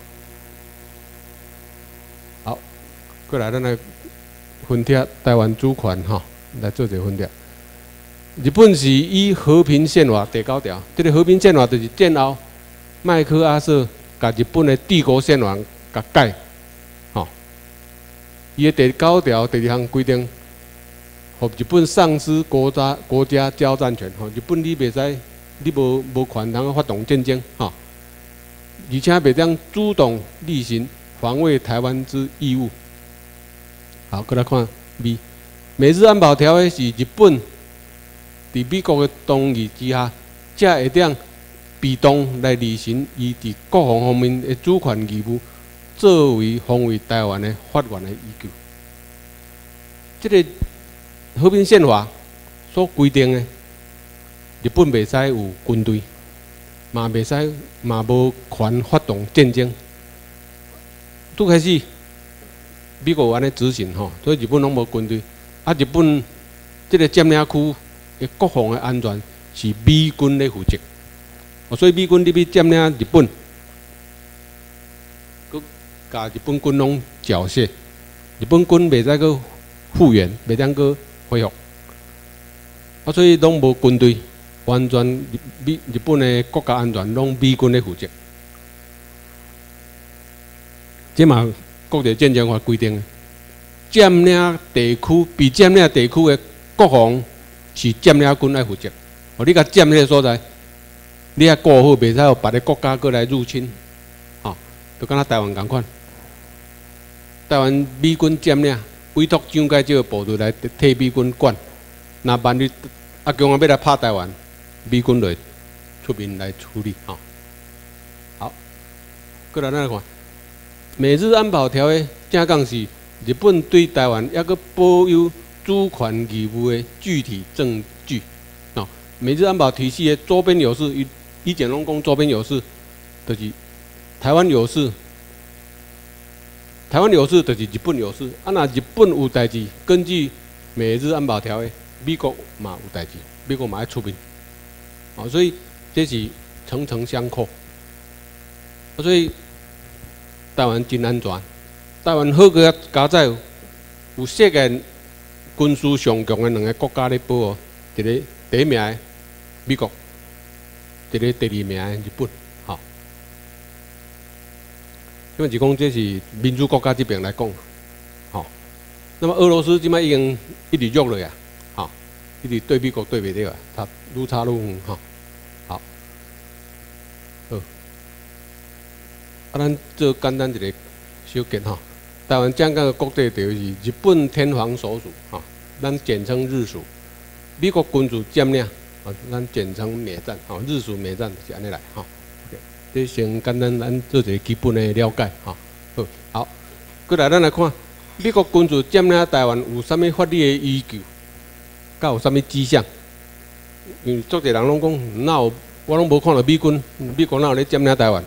过来，咱来分贴台湾主权吼，来做一个分贴。日本是以和平宪法第9条，这个和平宪法就是战后麦克阿瑟甲日本的帝国宪法甲改，吼。伊的第9条第2项规定，互日本丧失国家交战权，吼，日本你袂使，你无权通发动战争，吼，而且袂当主动履行防卫台湾之义务。好，过来看 B， 美日安保条约是日本伫美国的同意之下，才会当被动来履行伊伫国防方面的主权义务，作为防卫台湾的法源的依据。这个和平宪法所规定的，日本袂使有军队，嘛袂使嘛无权发动战争。拄开始。美国有安尼执行吼，所以日本拢无军队。啊，日本这个占领区的国防的安全是美军咧负责。所以美军入去占领日本，佮甲日本军拢缴械，日本军袂使佮复原，袂当佮恢复。所以拢无军队，完全日本的国家安全拢美军咧负责。这嘛。国际战争法规定，占领地区被占领地区的国防是占领军来负责。你甲占迄个所在，你要顾好，袂使有别个国家过来入侵。吼，就敢若台湾共款，台湾美军占领，委托蒋介石的部队来替美军管。若万一阿强要来拍台湾，美军就出面来处理。吼，好，过来咱来看。美日安保条约正讲是日本对台湾抑个保有主权义务的具体证据。哦，美日安保体系的周边有事，以前拢讲周边有事，就是台湾有事，台湾有事就是日本有事。啊，若日本有代志，根据美日安保条约，美国嘛有代志，美国嘛要出面。哦，所以这是层层相扣。所以。台湾真安全，台湾好个加在有世界军事上强的2个国家咧保护，一个第1名的美国，一个第2名的日本，吼。因为是讲这是民主国家这边来讲，吼。那么俄罗斯即摆已经一直弱了呀，吼，一直对美国对袂了，它愈差愈远，吼。好。啊，咱做简单一个小结吼。台湾正港的国际地位是日本天皇所属，吼，咱简称日属。美国军事占领，啊，咱简称美战，吼，日属美战是安尼来，吼。这先简单咱做一个基本的了解，吼。好，过来咱来看，美国军事占领台湾有啥物法律的依据，甲有啥物迹象？因为足侪人拢讲，哪有我拢无看到美军哪有咧占领台湾。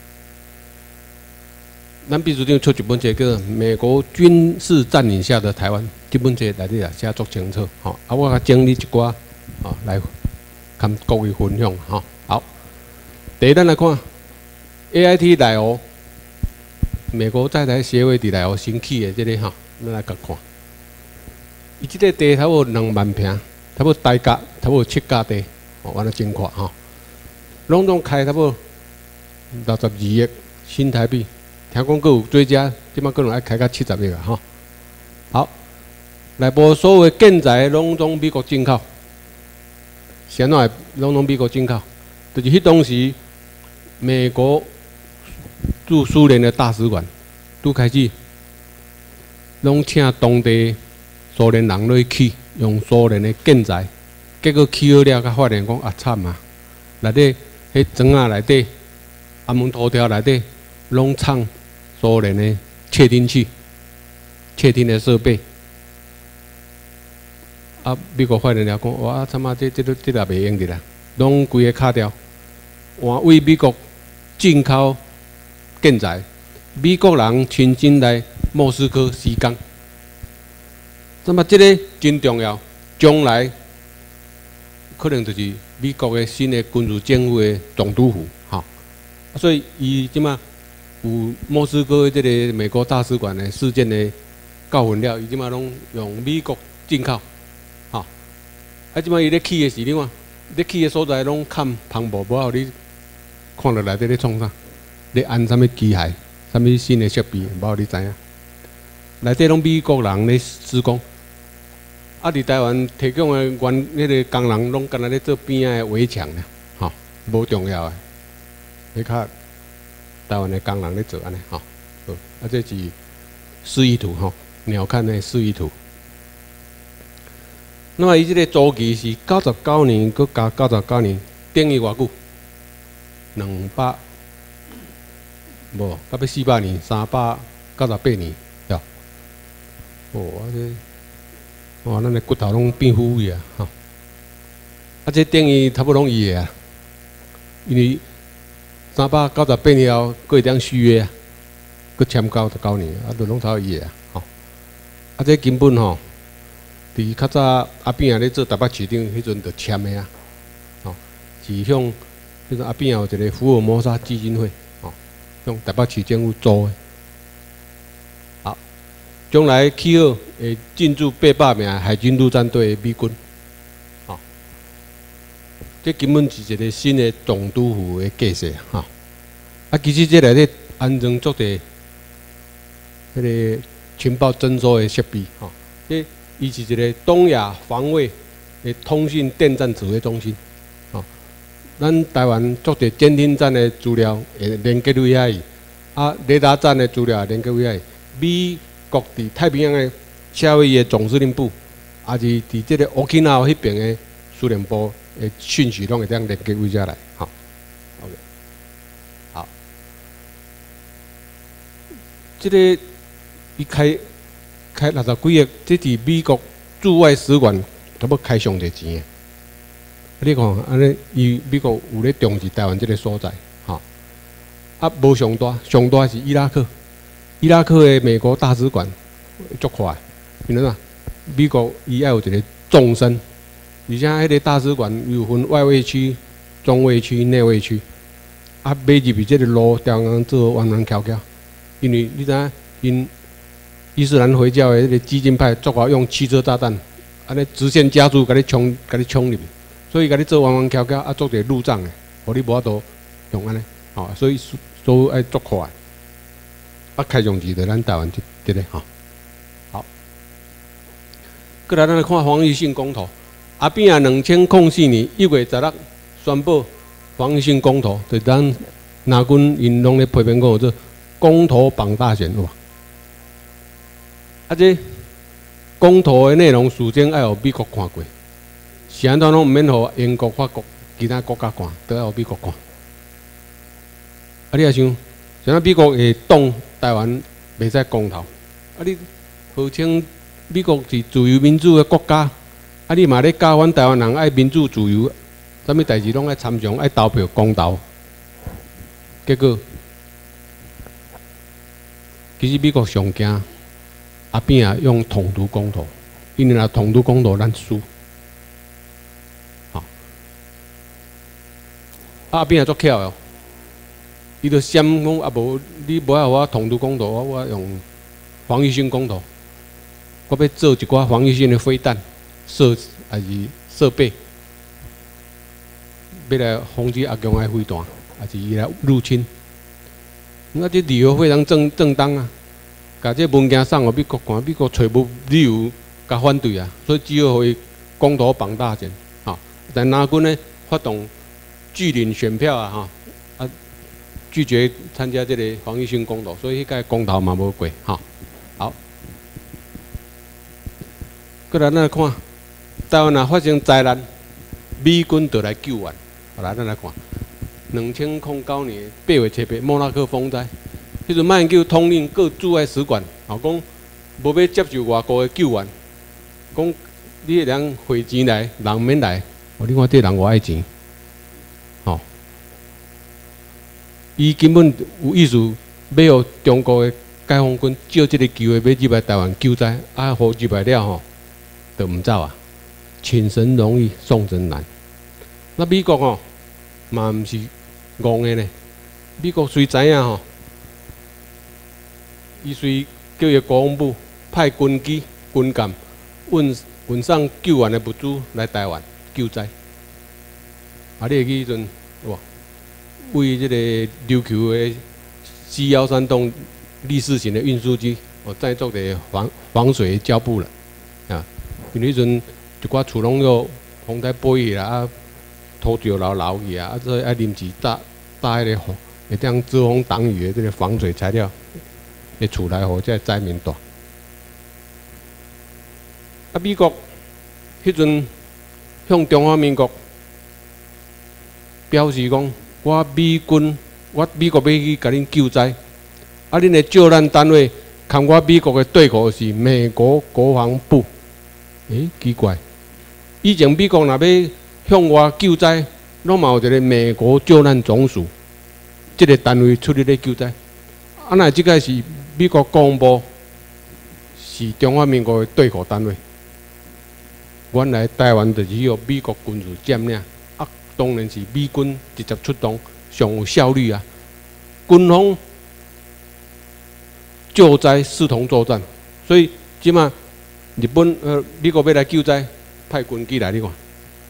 咱秘书长出一本册叫《美国军事占领下的台湾》，这本册内底啊写足清楚，吼，啊，我整理一寡，吼，来跟各位分享，吼。好，第一咱来看 AIT 内湖，美国在台协会伫内湖新起的这个，吼，咱来甲看。伊即个地差不多2万平，差不多大价，差不多7甲地，哦，完了真快，吼，拢开差不多62亿新台币。 听讲佫有追加，即摆可能要开到70亿啊！吼，好，内部所有的建材拢从美国进口，啥会拢从美国进口，就是迄当时美国驻苏联的大使馆拄开始，拢请当地苏联人落去起，用苏联的建材，结果起好了，才发现讲啊惨啊，内底迄砖仔内底，阿门土条内底拢藏。 苏联的窃听器、窃听的设备，啊，美国发现了讲，哇，他妈这也袂用的啦，拢规个卡掉，换为美国进口建材，美国人亲自来莫斯科施工，那么这个真重要，将来可能就是美国的新的军事政府的总督府，哈，所以伊即马。 有莫斯科这个美国大使馆的事件的教训了，伊即马拢用美国进口，吼，啊，即马伊咧起的是怎啊？咧起的所在拢看磅礴，无好你看到内底咧创啥？咧安什么机械、什么新的设备，无好你知影。内底拢美国人咧施工，啊，伫台湾提供的迄个工人拢干那咧做边仔的围墙咧，吼，无重要的，你看。 台湾的工人咧做安尼，吼，啊，这是示意图，吼，鸟瞰的示意图。那么伊这个周期是99年，佮加99年，等于偌久？200，无，到要400年，398年，对。哦，这，哇，咱的骨头拢变腐去啊，吼。啊，这等于差不多拢伊个啊，因为。 398年后，过一点续约啊，佮签99年，啊，都拢差不多伊个啊，吼。啊，这根本吼，伫较早阿扁啊咧做台北市长迄阵就签的啊，吼，是向迄阵阿扁有一个福尔摩沙基金会，吼，向台北市政府租的。好，将来起好会进驻800名海军陆战队的美军，吼。 这根本是一个新的总督府的建设，哈。啊，其实这内底安装足侪迄个情报侦搜的设备，哈。这伊是一个东亚防卫的通讯电站指挥中心，哈。咱台湾足侪监听站的资料会连接为遐，啊，雷达站的资料连接为遐。美国伫太平洋的夏威夷的总司令部，也是伫这个 Okinawa 迄边的司令部。 诶，讯息拢会当连接为遮来，好 ，OK， 好，这个伊开60几个，这是美国驻外使馆差不多开上侪钱诶。你看，安尼伊美国有咧重视台湾这个所在，吼，啊，无上大，上大是伊拉克，伊拉克的美国大使馆足快，因为啥？美国伊要有一个纵深。 而且迄个大使馆有分外围区、中卫区、内卫区，啊，买入去这个路调工做弯弯翘翘，因为你知影，因伊斯兰回教的迄个激进派，足爱用汽车炸弹，安尼直线加速，甲你冲入去，所以甲你做弯弯翘翘，啊，做者路障的，互你无法度用安尼，吼，所以所爱足快，啊，开上去就咱台湾这个吼，好，过来咱来看防御性公投。 阿扁啊，2004年1月16宣布防御性公投，就是咱南军因拢咧批评讲做公投绑大选哇。啊，这公投的内容事先要有美国看过，是安怎拢毋免互英国、法国其他国家看，都要有美国看。啊，你也想，像咱美国会挡台湾袂使公投，啊，你号称美国是自由民主的国家。 啊！你嘛咧教阮台湾人爱民主自由， 啥物代志拢爱参详，爱投票公投。结果，其实美国上惊阿扁啊用统独公投，因为若统独公投咱输。好，阿扁也足巧哦，伊就闪讲啊无，你无要我统独公投，我用防御性公投，我要做一寡防御性的飞弹还是设备。 要来防止阿强的飞弹，还是伊来入侵？那这理由非常正当啊！把这文件送互美国看，美国找无理由甲反对啊，所以只好伊公投绑大选，哈。但南军呢发动拒领选票啊，哈，拒绝参加这个防御性公投，所以迄个公投嘛无过，哈。好，过来咱来看，台湾若发生灾难，美军就来救援。 来，咱来看，2009年8月7日，莫纳克风灾，迄阵马英九统领各驻外使馆，讲无要接受外国的救援，讲你人汇钱来，人免来，你看这人偌爱钱，吼，伊根本有意思要互中国的解放军借这个机会要入来台湾救灾，互入来了吼，就唔走啊，请神容易送神难。 那美国吼，嘛毋是戆的呢。美国虽知影吼，伊虽叫伊国防部派军机、军舰运送救援的物资来台湾救灾。啊，你会记迄阵哇，为这个琉球的C113栋立式型的运输机，载作的防水胶布了啊。因为迄阵一寡厝拢要风台飞去啦啊。 土石流去啊，所以爱临时搭迄个会当遮风挡雨的这个防水材料，的厝内互这灾民住。啊，美国迄阵向中华民国表示讲，我美国要去甲恁救灾，啊，恁的救难单位，看我美国的对口是美国国防部。奇怪，以前美国若要 向外救灾，拢嘛有一个美国救难总署，这个单位出力咧救灾。啊，那即个是美国国防部，是中华民国的对口单位。原来台湾就是由美国军事占领，啊，当然是美军直接出动，上有效率啊。军方救灾视同作战，所以即马美国要来救灾，派军机来，你看。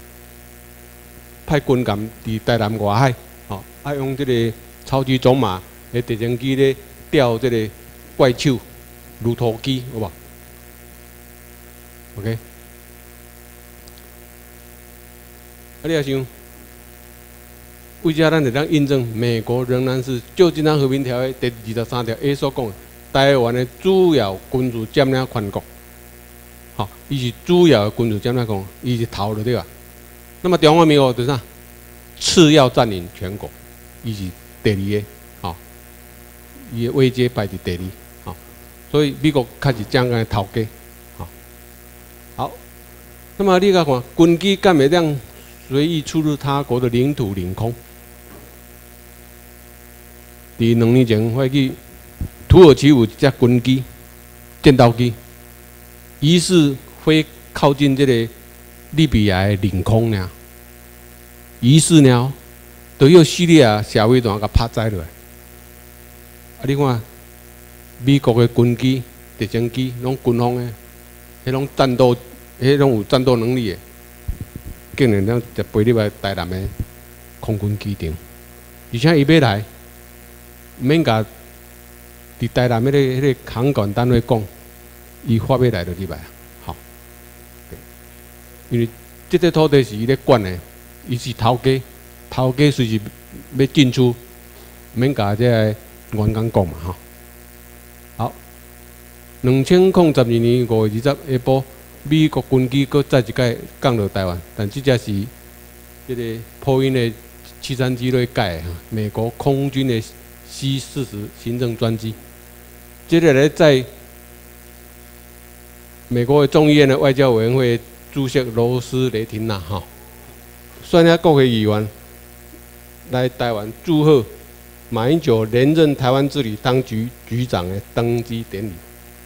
派军舰伫台南外海，吼，啊用这个超级种马的直升机咧吊这个怪兽如头机，有无 ？OK， 啊你也想，为遮咱就当印证，美国仍然是《旧金山和平条约》第23条 A 所讲的，台湾的主要军事占领权国，吼，伊是主要的军事占领权，伊是头的对吧？ 那么中华民国就是啥？次要占领全国，伊是第二个，吼，伊的位阶排伫第二，吼，所以美国开始这样个头家，吼，好，那么你甲看，军机敢会当随意出入他国的领土领空？伫2年前，我记土耳其有一只军机，战斗机，疑似飞靠近这个 利比亚的领空呢，疑似呢，都有叙利亚社会团甲拍载落来。啊，你看，美国的军机、直升机，拢军方的，迄种战斗，迄种有战斗能力的，竟然咱就飞入来台南的空军机场，而且伊要来，免甲伫台南迄个航管单位讲，伊发要来就入来。 因为这块土地是伊咧管的，伊是头家，头家随时要进出，免甲这个员工讲嘛吼。好，2012年5月20日下晡，美国军机搁再一届降落台湾，但这只是这个波音的737类改的，美国空军的 C-40行政专机。接下来在美国的众议院的外交委员会。 主席罗斯雷廷纳哈率领国会议员来台湾祝贺马英九连任台湾治理当局局长的登基典礼。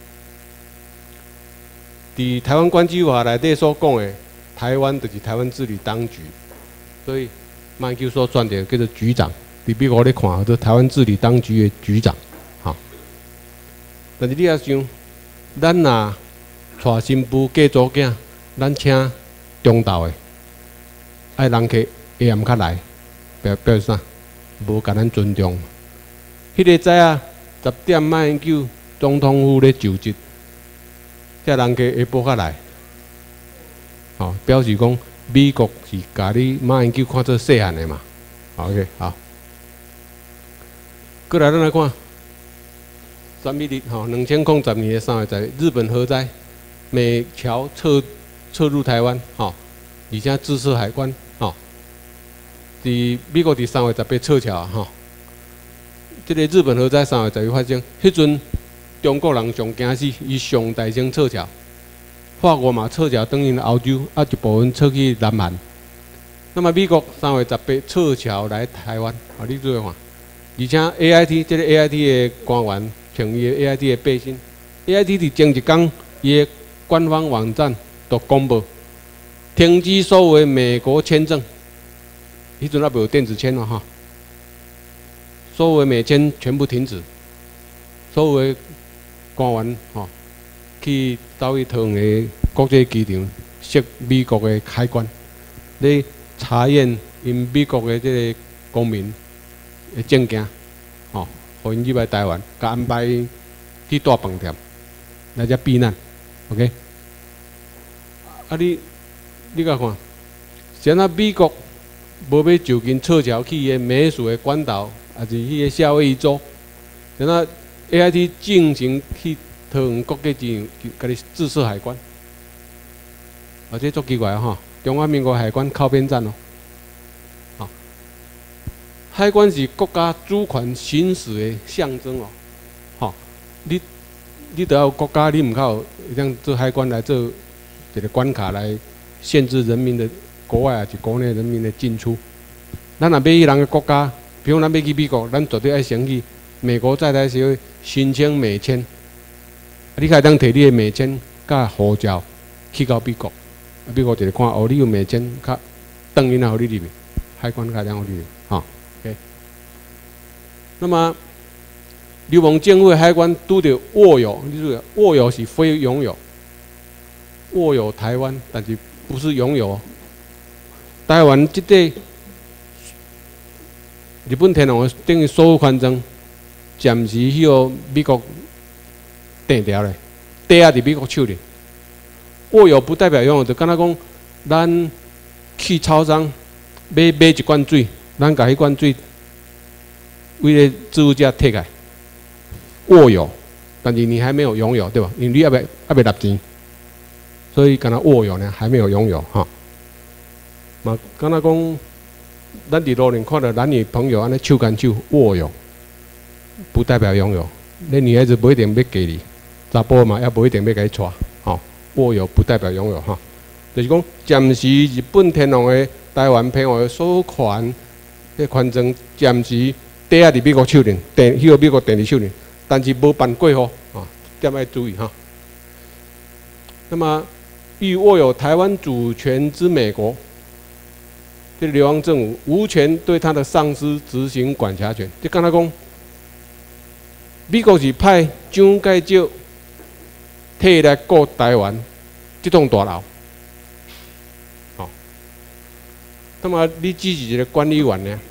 伫台湾关系法内底所讲的，台湾就是台湾治理当局，所以马英九所选的叫做局长。伫美国咧看叫做台湾治理当局的局长，吼。但是你也想，咱若娶新妇嫁祖囝，咱请中昼的，爱人客下暗较来，表示啥？无甲咱尊重。迄个早啊10点马英九总统府咧就职，遮人客下晡较来，吼，表示讲美国是甲你马英九看做细汉的嘛。OK， 好。过来，咱来看3日吼，2010年3月在日本核灾，美侨撤入台湾，吼，而且自设海关，吼。伫美国伫3月18撤侨，吼。这个日本核灾3月10日发生，迄阵中国人上惊死，伊上大声撤侨，法国嘛撤侨，转去欧洲，啊一部分撤去南韩。那么美国3月18撤侨来台湾，啊，你注意看。而且 AIT 这个 AIT 的官员穿伊的 AIT 的背心 ，AIT 伫前一天伊的官方网站都公布停止所有美国签证，迄阵还没有电子签哦哈，所有美签全部停止，所有官员吼去到去桃园的国际机场设美国的海关，咧查验因美国的这个公民。的证件，吼，互因入来台湾，甲安排去大饭店，来遮避难 ，OK？ 啊你甲看，现在美国无要就近撤侨去个美属的关岛，还是迄个夏威夷州，现在 AIT 进行去桃园国际机场，甲你自设海关，而且足奇怪吼，中华民国海关靠边站哦。海关是国家主权行使的象征哦，吼，你得要国家，你唔靠像做海关来做一个关卡来限制人民的国外啊，是国内人民的进出。咱若要去人个国家，比如咱要去美国，咱绝对爱先去美国在台时候申请美签，你可以当摕你的美签甲护照去到美国，美国就是看哦，你有美签，较等于互你入去，海关较当互你入去，吼。那么，流氓政府的海关拄着握有，你注意，握有是非拥有，握有台湾，但是不是拥有。台湾这个日本天皇等于所有权证，暂时去互美国定掉咧，地啊伫美国手里。握有不代表拥有，就敢若讲，咱去超商买一罐水，咱甲迄罐水。为了置物价退开，握有，但是你还没有拥有，对吧？因为你还没纳钱，所以敢若握有呢，还没有拥有哈。嘛，敢若讲，咱伫路上看到男女朋友安尼手牵手握有，不代表拥有。那女孩子不一定要给你，查甫嘛也不一定要给你娶，吼。握有不代表拥有哈，就是讲暂时日本天皇的台湾偏皇的所有权，迄权证暂时。地啊，伫美国手里，去到美国电力手里，但是无办过户啊，点要注意哈。那么，欲握有台湾主权之美国，这流亡政府无权对他的上司执行管辖权。就刚才讲，美国是派蒋介石替来顾台湾这栋大楼，好。那么，你只是一个管理员呢？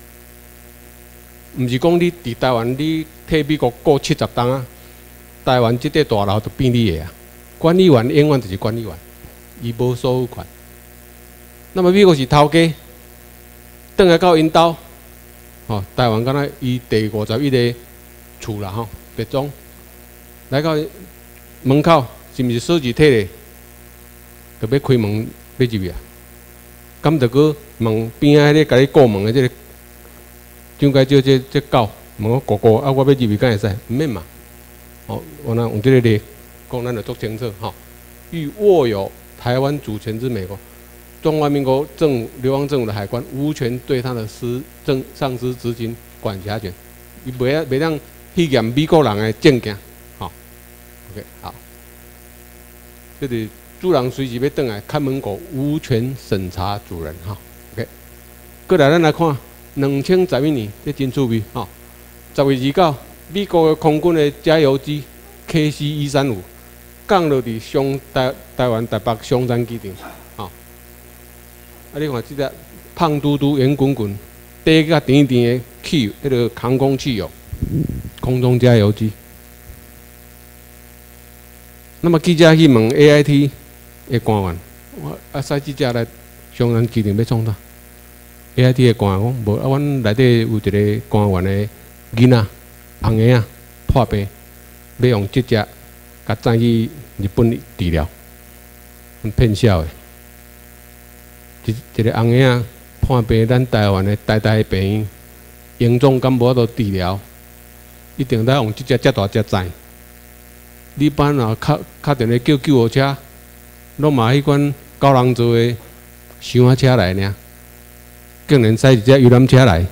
毋是讲你伫台湾，你替美国顾70栋啊，台湾即块大楼就变你的啊。管理员永远就是管理员，伊无所有权。那么美国是头家，转来到因兜，吼，台湾敢若伊第51个厝啦，吼，别庄，来到门口，是毋是锁匙摕咧？就要开门要入去啊？敢着搁问边仔迄个甲你顾门的即个？蒋介石这狗问我哥哥啊，我要入去敢会使？毋免嘛。哦，我若用这个例讲，咱就足清楚吼。欲握有台湾主权之美国， 中华民国政府流亡政府的海关无权对他的上司执行管辖权，伊袂当去验美国人的证件，吼、OK 好，这里主人随时要转来，看门狗无权审查主人，哈、OK。过来咱来看2011年，这真趣味，吼、10月29，美国的空军的加油机 KC-135降落伫台湾台北松山机场，吼、啊，你看这只胖嘟嘟、圆滚滚、底甲甜甜的汽，迄个航空汽油，空中加油机。那么记者去问 AIT 的官员，啊，使这只来松山机场要创啥 ？AIT 的官员讲，无啊，阮内底有一个官员的囡仔，红婴仔破病，要用这只甲载去日本治疗，骗笑的。一个红婴仔破病，咱台湾的大病院严重感无法度治疗，一定得用这只遮大只载。你班啊，敲电话叫救护车，拢嘛迄款9人座的厢仔车来呢，竟然驶一只游览车来，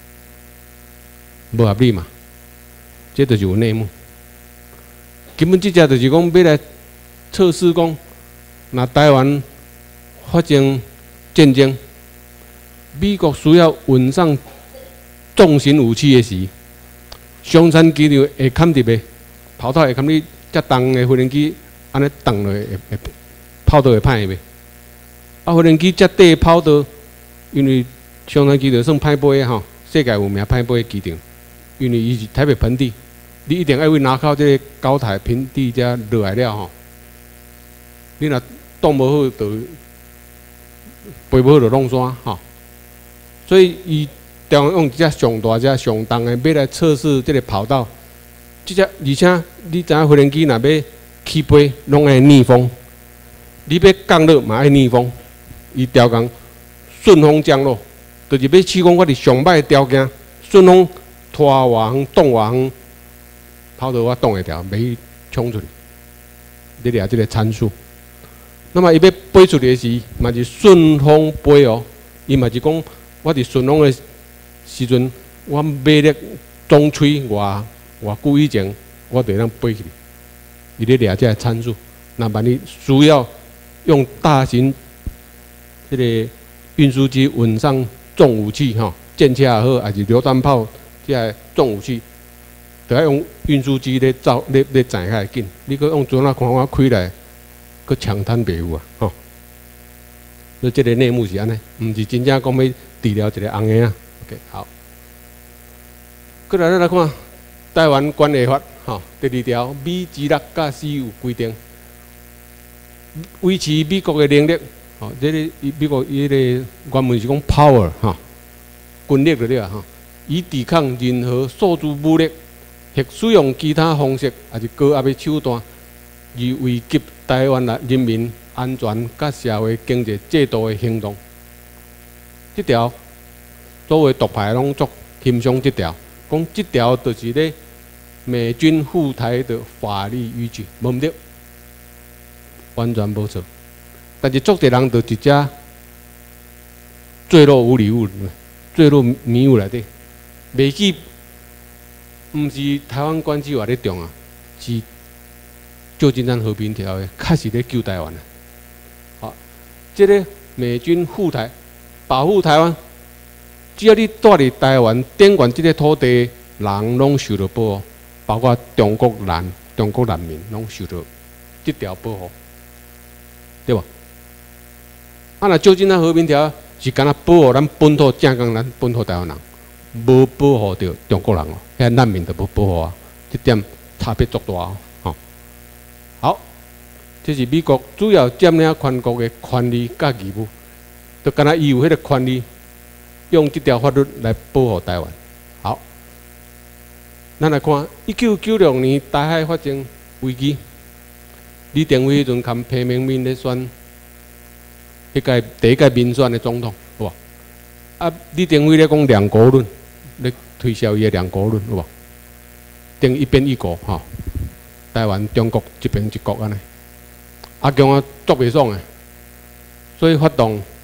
无合理嘛？这就是有内幕。根本这只就是讲要来测试讲，若台湾发生战争，美国需要运上重型武器的时，松山机场会砍入的，跑道会砍你遮重的飞行机，安尼动落会跑道会歹袂？啊，飞行机遮短跑道，因为松山机场算歹飞的吼，世界有名歹飞的机场，因为伊是台北盆地，你一定要为拿靠这个高台平地遮落来了吼。你若挡无好，就飞无好就弄山吼。所以伊台湾用这上大只上重的，要来测试这个跑道。这只，而且你知影飞行机若要起飞，拢爱逆风；你要降落嘛爱逆风。伊条件顺风降落，就是要试讲我伫上歹的条件，顺风拖偌远、挡偌远，跑道我挡会掉，袂冲出去。你掠这个参数。那么伊要飞出去的时，嘛是顺风飞哦。伊嘛是讲，我伫顺风的时阵，我马力中吹偌久以前，我就当飞去。伊咧掠这个参数。那万一需要用大型这个运输机运上重武器吼，舰车也好，还是榴弹炮这个重武器，就要用运输机咧载较会紧。你搁用船啊看我开来，搁抢滩袂有啊吼。所以这个内幕是安尼，毋是真正讲要治疗一个红婴仔。OK， 好。过来咱来看台湾管理法吼，第2条，美资6甲4有规定，维持美国的能力。吼，这个美国伊个原文是讲 power 吼，军力就对啊吼，以抵抗任何诉诸武力或使用其他方式，还是高压的手段，而危及台湾人民安全甲社会经济制度的行动。这条作为独派拢作欣赏这条，讲这条就是咧美军赴台的法律依据，无毋对，完全无错。但是作者人就一只坠落无礼物，坠落迷雾内底，袂记，毋是台湾关系话咧重啊，是旧金山和平条约，确实咧救台湾啊。好，这个美军赴台，保护台湾，只要你住伫台湾点管这个土地，人拢受到保护，包括中国难民拢受到这条保护，对吧？啊，若旧金山和平条约是干那保护咱本土正港咱本土台湾人，无保护到中国人哦，遐难民就无保护啊，这点差别足大哦。好，这是美国主要占领全国的权利甲义务，就干那伊有迄个权利，用这条法律来保护台湾。好，咱来看1996年台海发生危机，李登辉迄阵含彭明敏咧选。第一届民选的总统，好无？啊，李登辉咧讲两国论，咧推销伊的两国论，好无？定一边一国，吼，台湾、中国一边一国安尼。阿强啊，足袂爽诶，所以发动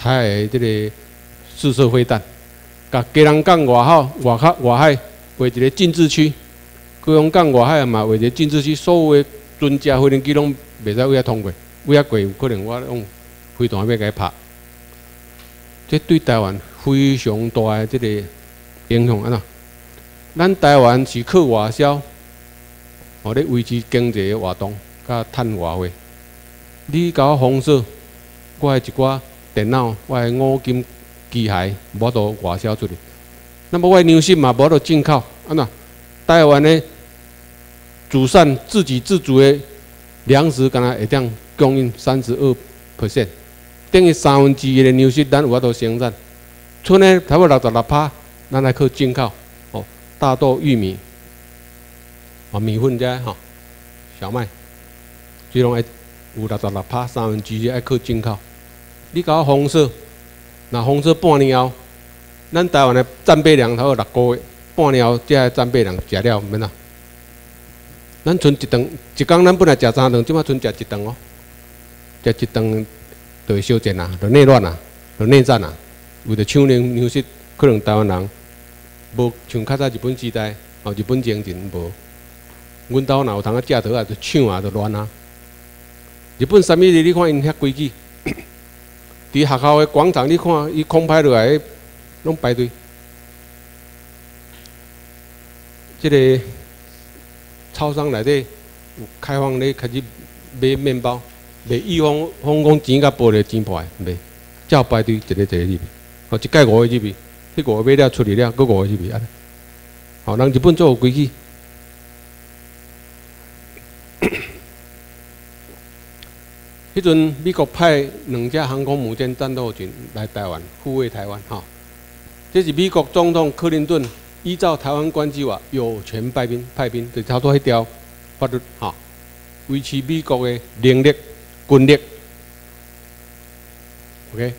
台海的这个试射飞弹，甲基隆港外海画一个禁制区，基隆港外海嘛画一个禁制区，所有的船只飞机拢袂使往遐通过，往遐过有可能我用飞弹要甲伊拍。这对台湾非常大的这个影响，安怎？咱台湾是靠外销，咧维持经济的活动，甲趁外汇。你甲我封锁，我的一寡电脑，我的五金机械，无都外销出去。那么我的粮食嘛，无都进口，安怎？台湾的主产自给自足的粮食，敢若会当供应32%，等于1/3的粮食咱有法度生产，剩的差不多66%，咱来靠进口。哦，大豆、玉米，哦，米粉这吼，小麦，这拢会有66%、2/3爱靠进口。你甲我封锁，那封锁半年后，咱台湾的战备粮差不多6个月，半年后这战备粮食了免啊？咱剩一顿，一工咱本来食3顿，即摆剩食1顿哦，食1顿就会烧战啊，就内乱啊，就内战啊。为着抢粮食，可能台湾人无像较早日本时代，哦，日本精神无。阮兜若有通啊食倒啊，就抢啊，就乱啊。日本3.1你看因遐规矩，伫学校的广场你看，伊空拍落来，拢排队。即个超商内底有开放咧，开始买面包，卖预防讲钱甲玻璃钱破的，卖，照排队一个入去，哦，一届5个入去，迄5个买了出去了，搁5个入去，安尼。哦，人日本做有规矩。迄阵美国派2架航空母舰战斗群来台湾护卫台湾，哈，这是美国总统克林顿依照台湾关系法有权派兵，就差不多迄条法律，哈，维持美国的能力、军力 ，OK。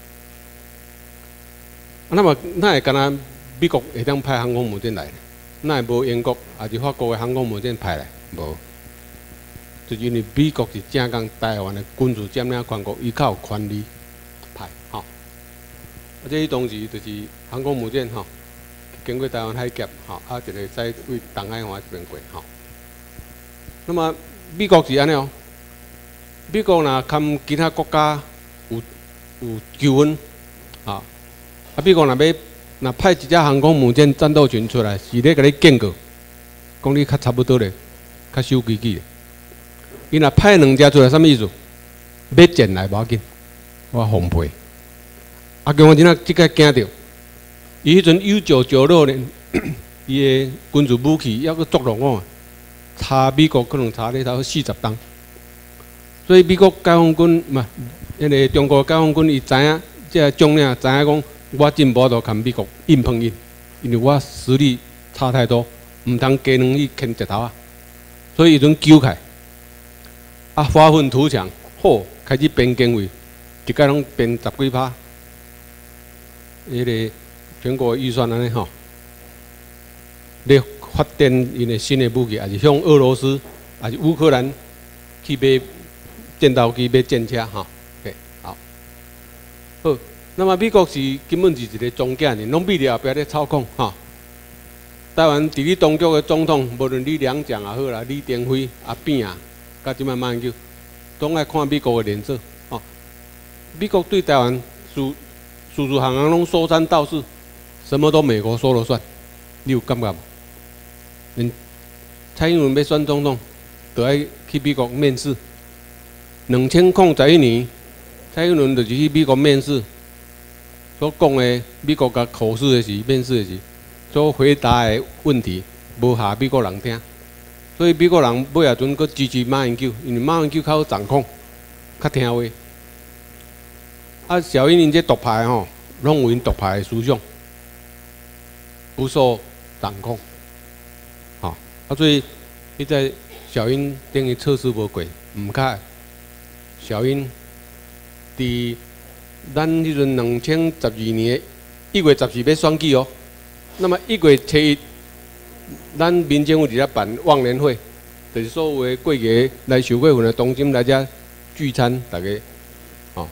那么那会干那美国会当派航空母舰来？那会无英国还是法国的航空母舰派来？无。就因为美国是正讲台湾的军事占领权国，伊较有权利派，吼。啊，这当时就是航空母舰，吼，经过台湾海峡，吼，啊，一个使为东海岸这边过，吼。那么美国是安尼哦，美国若跟其他国家有纠纷，啊，美国若派一只航空母舰战斗群出来，是咧甲你警告，讲你较差不多咧，较守规矩咧。伊若派2只出来，啥物意思？要战来无要紧，我奉陪。啊，强真仔即个惊着，伊迄阵1996年，伊的军事武器还阁作落哦，差美国可能差咧头40吨。所以美国解放军嘛，迄个中国解放军伊知影，即个将领知影讲，我真无度跟美国硬碰硬，因为我实力差太多，毋通鸡卵去牵石头啊。所以伊阵揪开。啊，发愤图强，好，开始编经费，一届拢编10几%。迄个全国预算安尼吼，咧发展因的新的武器，还是向俄罗斯，还是乌克兰去买战斗机、买战车吼。OK， 好。好，那么美国是根本是一个庄家呢，拢美了后壁咧操控吼。台湾伫你当局的总统，无论李良将也好啦，李登辉、阿扁啊。甲即摆马英九，总爱看美国的脸色哦。美国对台湾事行拢说三道四，什么都美国说了算。你有感觉无？蔡英文要选总统，就爱去美国面试。2011年，蔡英文就是去美国面试，所讲的美国甲考试的时、面试的时，所回答的问题，无下美国人听。所以美国人尾下阵佫支持马英九，因为马英九较好掌控，较听话。啊，小英因这独派吼，拢有因独派的思想，不受掌控。吼，啊，所以迄在小英等于测试无过，毋较小英伫咱迄阵2012年1月14要选举哦，那么1月7日。咱民政府伫遐办忘年会，就是所有的过节来受过份的同心来遮聚餐，大家哦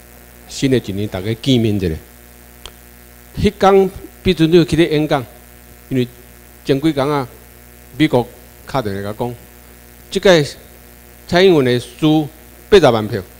新的一年大家见面一下。迄天秘书长去咧演讲，因为前几天啊，美国敲电话甲讲，即个蔡英文的输80万票。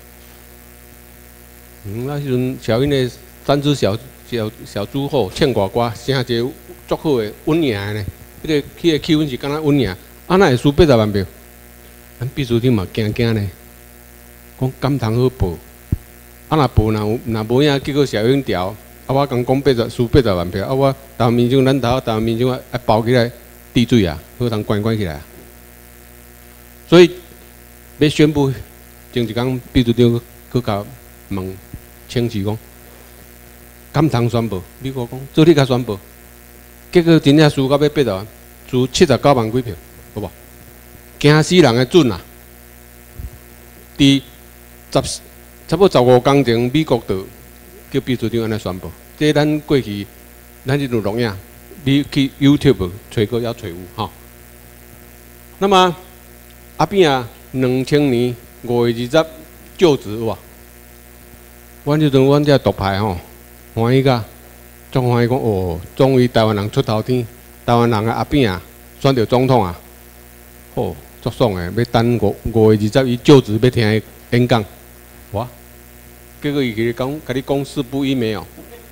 那时阵小英的3只小猪后欠呱呱，声一个足好的稳赢呢。迄个气氛是敢若稳赢，啊那会输80万票？咱秘书长嘛惊惊呢，讲敢通好报？啊若报若无影，结果小英调，啊我讲输80万票，啊我台湾民众咱台湾民众啊包起来滴水啊，好通关起来啊。所以要宣布前一天秘书长去甲问请示讲，敢通宣布？美国讲做你甲宣布，结果真正输到要80万，输79万几票，好无？惊死人的准啊！伫差不多15天前，美国就叫秘书长安尼宣布。这咱过去咱这种录影，你去 YouTube 找过要找有吼。那么阿扁啊，2000年5月20就职有无？阮即阵阮遮独派吼，欢喜甲，足欢喜讲哦，终于台湾人出头天，台湾人的阿扁啊选到总统啊，哦，足爽诶！要等5月20伊就职要听伊演讲，哇！结果伊甲你讲4不1没有，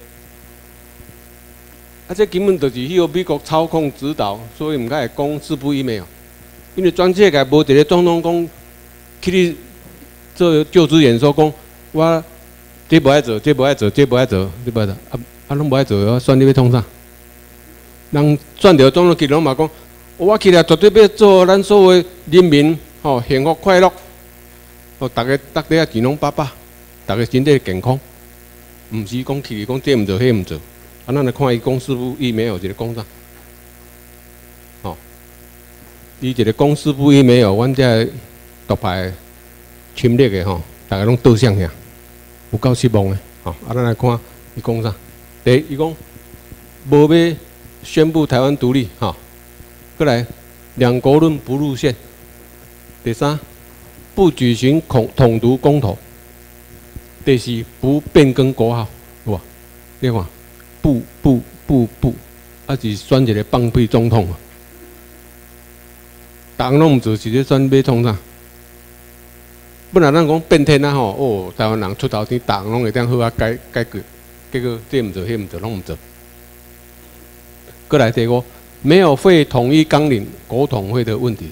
啊，这根本就是由美国操控指导，所以毋该会讲4不1没有，因为全世界无一个总统讲去你做就职演说讲我。这无爱做，这无爱做，这无爱做，这无爱做，拢无爱做，我选你要创啥？人选着总统去拢嘛讲，我起来绝对要做咱所有人民吼幸福快乐，哦，大家啊钱拢饱饱，大家身体健康，毋是讲去讲这毋做，迄毋做，啊，咱来看伊讲4不1没有，一个讲啥？吼，伊一个讲4不1没有，阮遮独派侵略的吼，大家拢倒向遐。有够失望的，吼！啊，咱来看伊讲啥？第一，伊讲无要宣布台湾独立，吼。过来，两国论不入宪。第三，不举行统独公投。第四，不变更国号，有无？你看，不，啊是选一个放屁总统啊！逐项拢毋做，是咧选要创啥？本来咱讲变天啊吼，哦，台湾人出头天，逐项拢会当好啊解决，结果这毋做，迄毋做，拢毋做。过来第五，没有会统一纲领国统会的问题。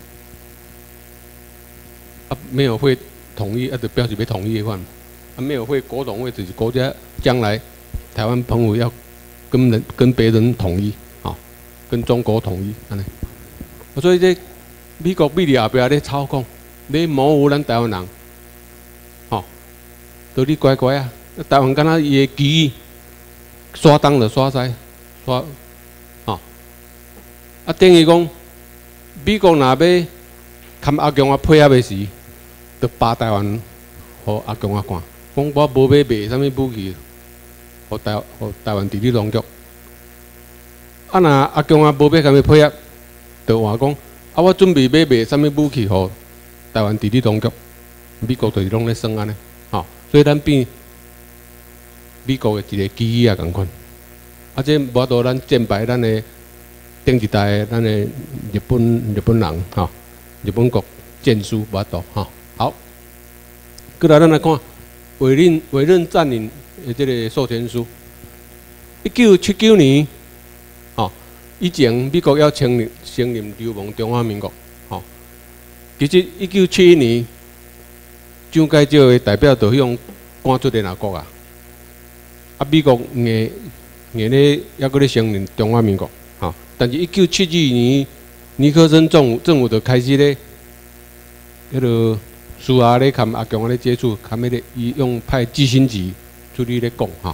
啊，没有会统一，啊，就表示要统一的款。啊，没有会国统会就是国家将来台湾澎湖要跟别人统一，啊，跟中国统一安尼。所以这美国秘伫后壁咧操控。要模糊咱台湾人，吼，都你乖乖啊！台湾敢若伊的记忆，刷东就刷西，刷，吼，啊，等于讲，美国若要含阿强啊配合的时，就扒台湾，互阿强啊看，讲我无要卖啥物武器，互台湾地理当局。啊，若阿强啊无要甲伊配合，就话讲，啊，我准备要卖啥物武器互台湾地理当局，美国就是拢咧算安尼，吼，所以咱变美国的一个记忆啊共款。啊，这无多咱战败咱的顶一代咱的日本人，吼，日本国战输无多，吼。好，过来咱来看委任占领的这个授权书。1979年，吼，以前美国要承认流亡中华民国。其实1971年，蒋介石的代表就向赶出联合国啊。啊，美国硬咧还搁咧承认中华民国，吼。但是1972年，尼克森政府就开始咧，迄个私下咧跟阿强咧接触，他们咧伊用派基辛格出去咧讲，吼。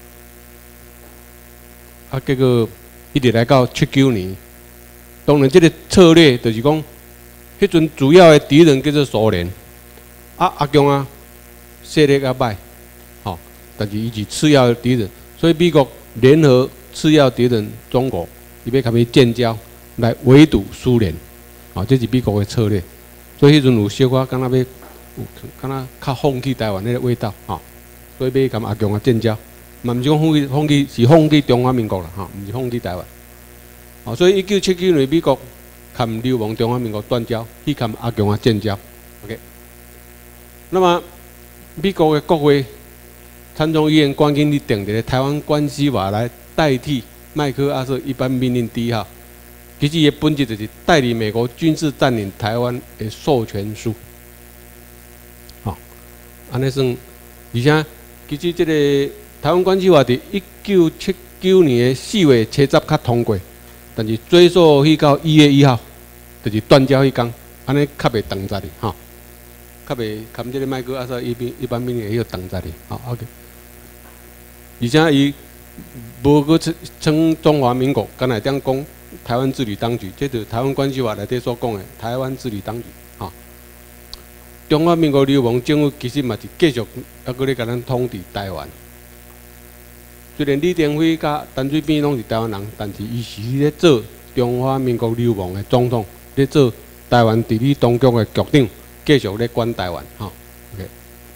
啊，结果一直来到79年，当然这个策略就是讲。迄阵主要的敌人叫做苏联，阿强啊，势力较歹，吼，但是伊是次要的敌人，所以美国联合次要敌人中国，伊要甲伊建交来围堵苏联，啊，这是美国的策略，所以迄阵有小可敢若要有敢若较放弃台湾那个味道，吼。 所以要甲阿强啊建交，嘛毋是讲放弃中华民国啦，吼，毋是放弃台湾。哦，所以1979年美国和流亡中华民国断交，去和阿强啊建交。OK， 那么美国的国会参众议员关键你定一个台湾关系法来代替麦克阿瑟一般命令第1号，其实伊的本质就是代理美国军事占领台湾的授权书。好，安尼算，而且其实这个台湾关系法伫1979年的4月7日才通过。但是追溯去到1月1号，就是断交迄天，安尼较袂长在哩，吼，较袂含这个麦克阿瑟一般命令会长在哩，好 ，OK。而且伊无去称中华民国，敢若点讲台湾治理当局，这就是台湾关系法内底所讲的台湾治理当局，吼。中华民国流亡政府其实嘛是继续还搁咧甲咱统治台湾。虽然李登辉甲陈水扁拢是台湾人，但是伊是咧做中华民国流亡的总统，咧做台湾治理当局的局长，继续咧管台湾。吼 ，OK。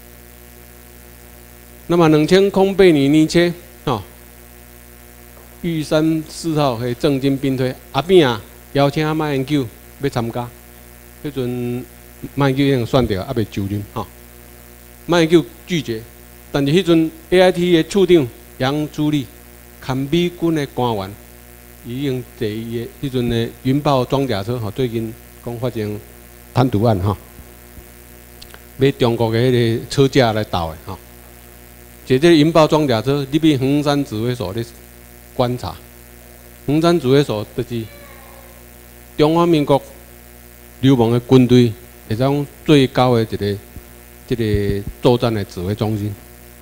那么2008年年初，吼，玉山4号迄政经兵推阿扁啊邀请马英九要参加，迄阵马英九已经选掉，还未就任，吼。马英九拒绝，但是迄阵 AIT 的处长杨朱立，看美军的官员，已经坐伊的迄阵的云豹装甲车，吼，最近讲发生贪渎案，吼，买中国的迄个车架来盗的，吼。坐这个云豹装甲车，入去衡山指挥所咧观察。衡山指挥所就是中华民国流亡的军队，会讲最高的一个作战的指挥中心。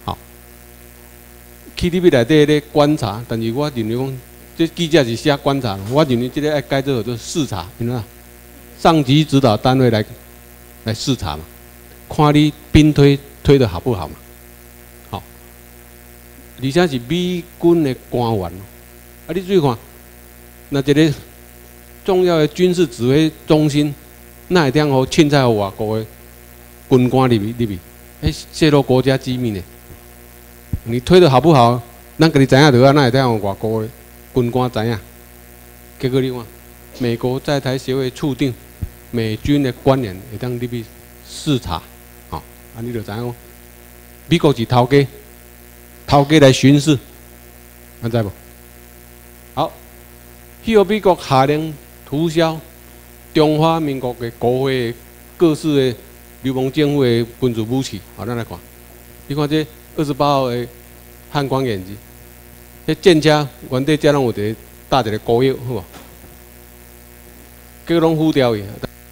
去入去内底咧观察，但是我认为讲，这记者是写观察，我认为这个要改做做视察，你知道？上级指导单位来视察嘛，看你兵推得好不好嘛？好，而且是美军的官员，啊，你注意看，那一个重要的军事指挥中心，那会当互凊彩互外国的军官入去，泄露国家机密呢？你推得好不好？咱家己知影就啊，那会当外国的军官知影。结果你看，美国在台协会处长、美军的官员会当入去视察，吼，啊，你就知影讲，美国是头家来巡视，安知无？好，迄个美国下令涂销中华民国的国会各式的流亡政府的军事武器，好，咱来看，你看这。28号的汉光演习，迄舰车原底遮拢有一个搭一个膏药，好无？结果拢糊掉去。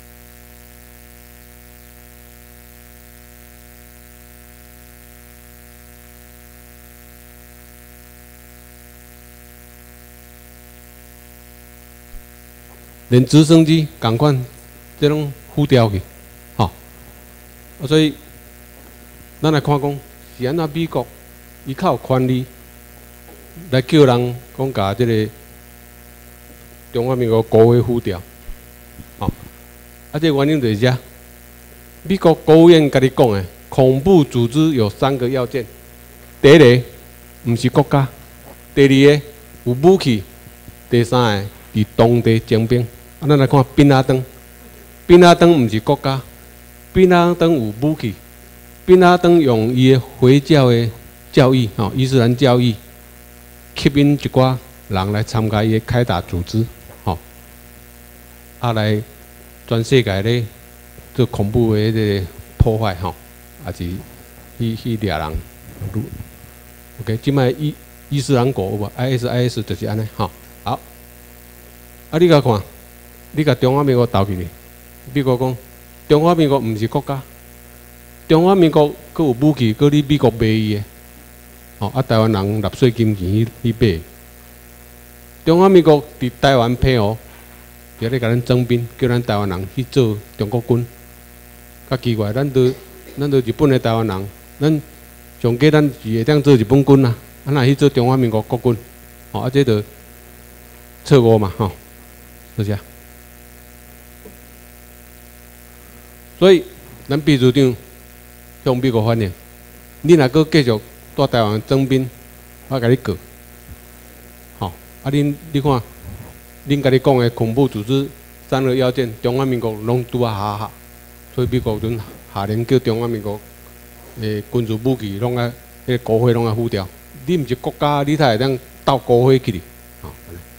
连直升机共款，这拢糊掉去，吼。所以，咱来看讲。是安怎美国伊较有权利来叫人讲甲即个中华民国国会毁掉，哦，啊，这原因就是啥？美国国务院甲你讲的，恐怖组织有3个要件：第一个，毋是国家；第二个，有武器；第三个，伫当地征兵。啊，咱来看宾拉登，宾拉登毋是国家，宾拉登有武器。宾拉登用伊的回教的教义，吼，伊斯兰教义，吸引一寡人来参加伊的开打组织，吼，啊来全世界咧做恐怖的迄个破坏，吼，啊是去掠人。OK， 即摆伊斯兰国有无 ？IS 就是安尼，吼，好。啊，你甲看，你甲中华民国斗起去，美国讲中华民国毋是国家。中华民国佫有武器，佫你美国卖伊的，哦，啊，台湾人纳税金钱去买。中华民国伫台湾配合，也咧甲咱征兵，叫咱台湾人去做中国军。较奇怪，咱都日本的台湾人，咱上计咱是会当做日本军啊，啊哪去做中华民国国军？哦，啊，这就错误嘛，吼，是这样。所以，咱秘书长。向美国反映，你若阁继续在台湾征兵，我甲你过。吼、啊你看，恁甲你讲的恐怖组织3个要件，中华民国拢拄啊下，所以美国阵下令叫中华民国诶军事武器拢啊，迄个国会拢啊付掉。你毋是国家，你才会当斗国会去哩。吼、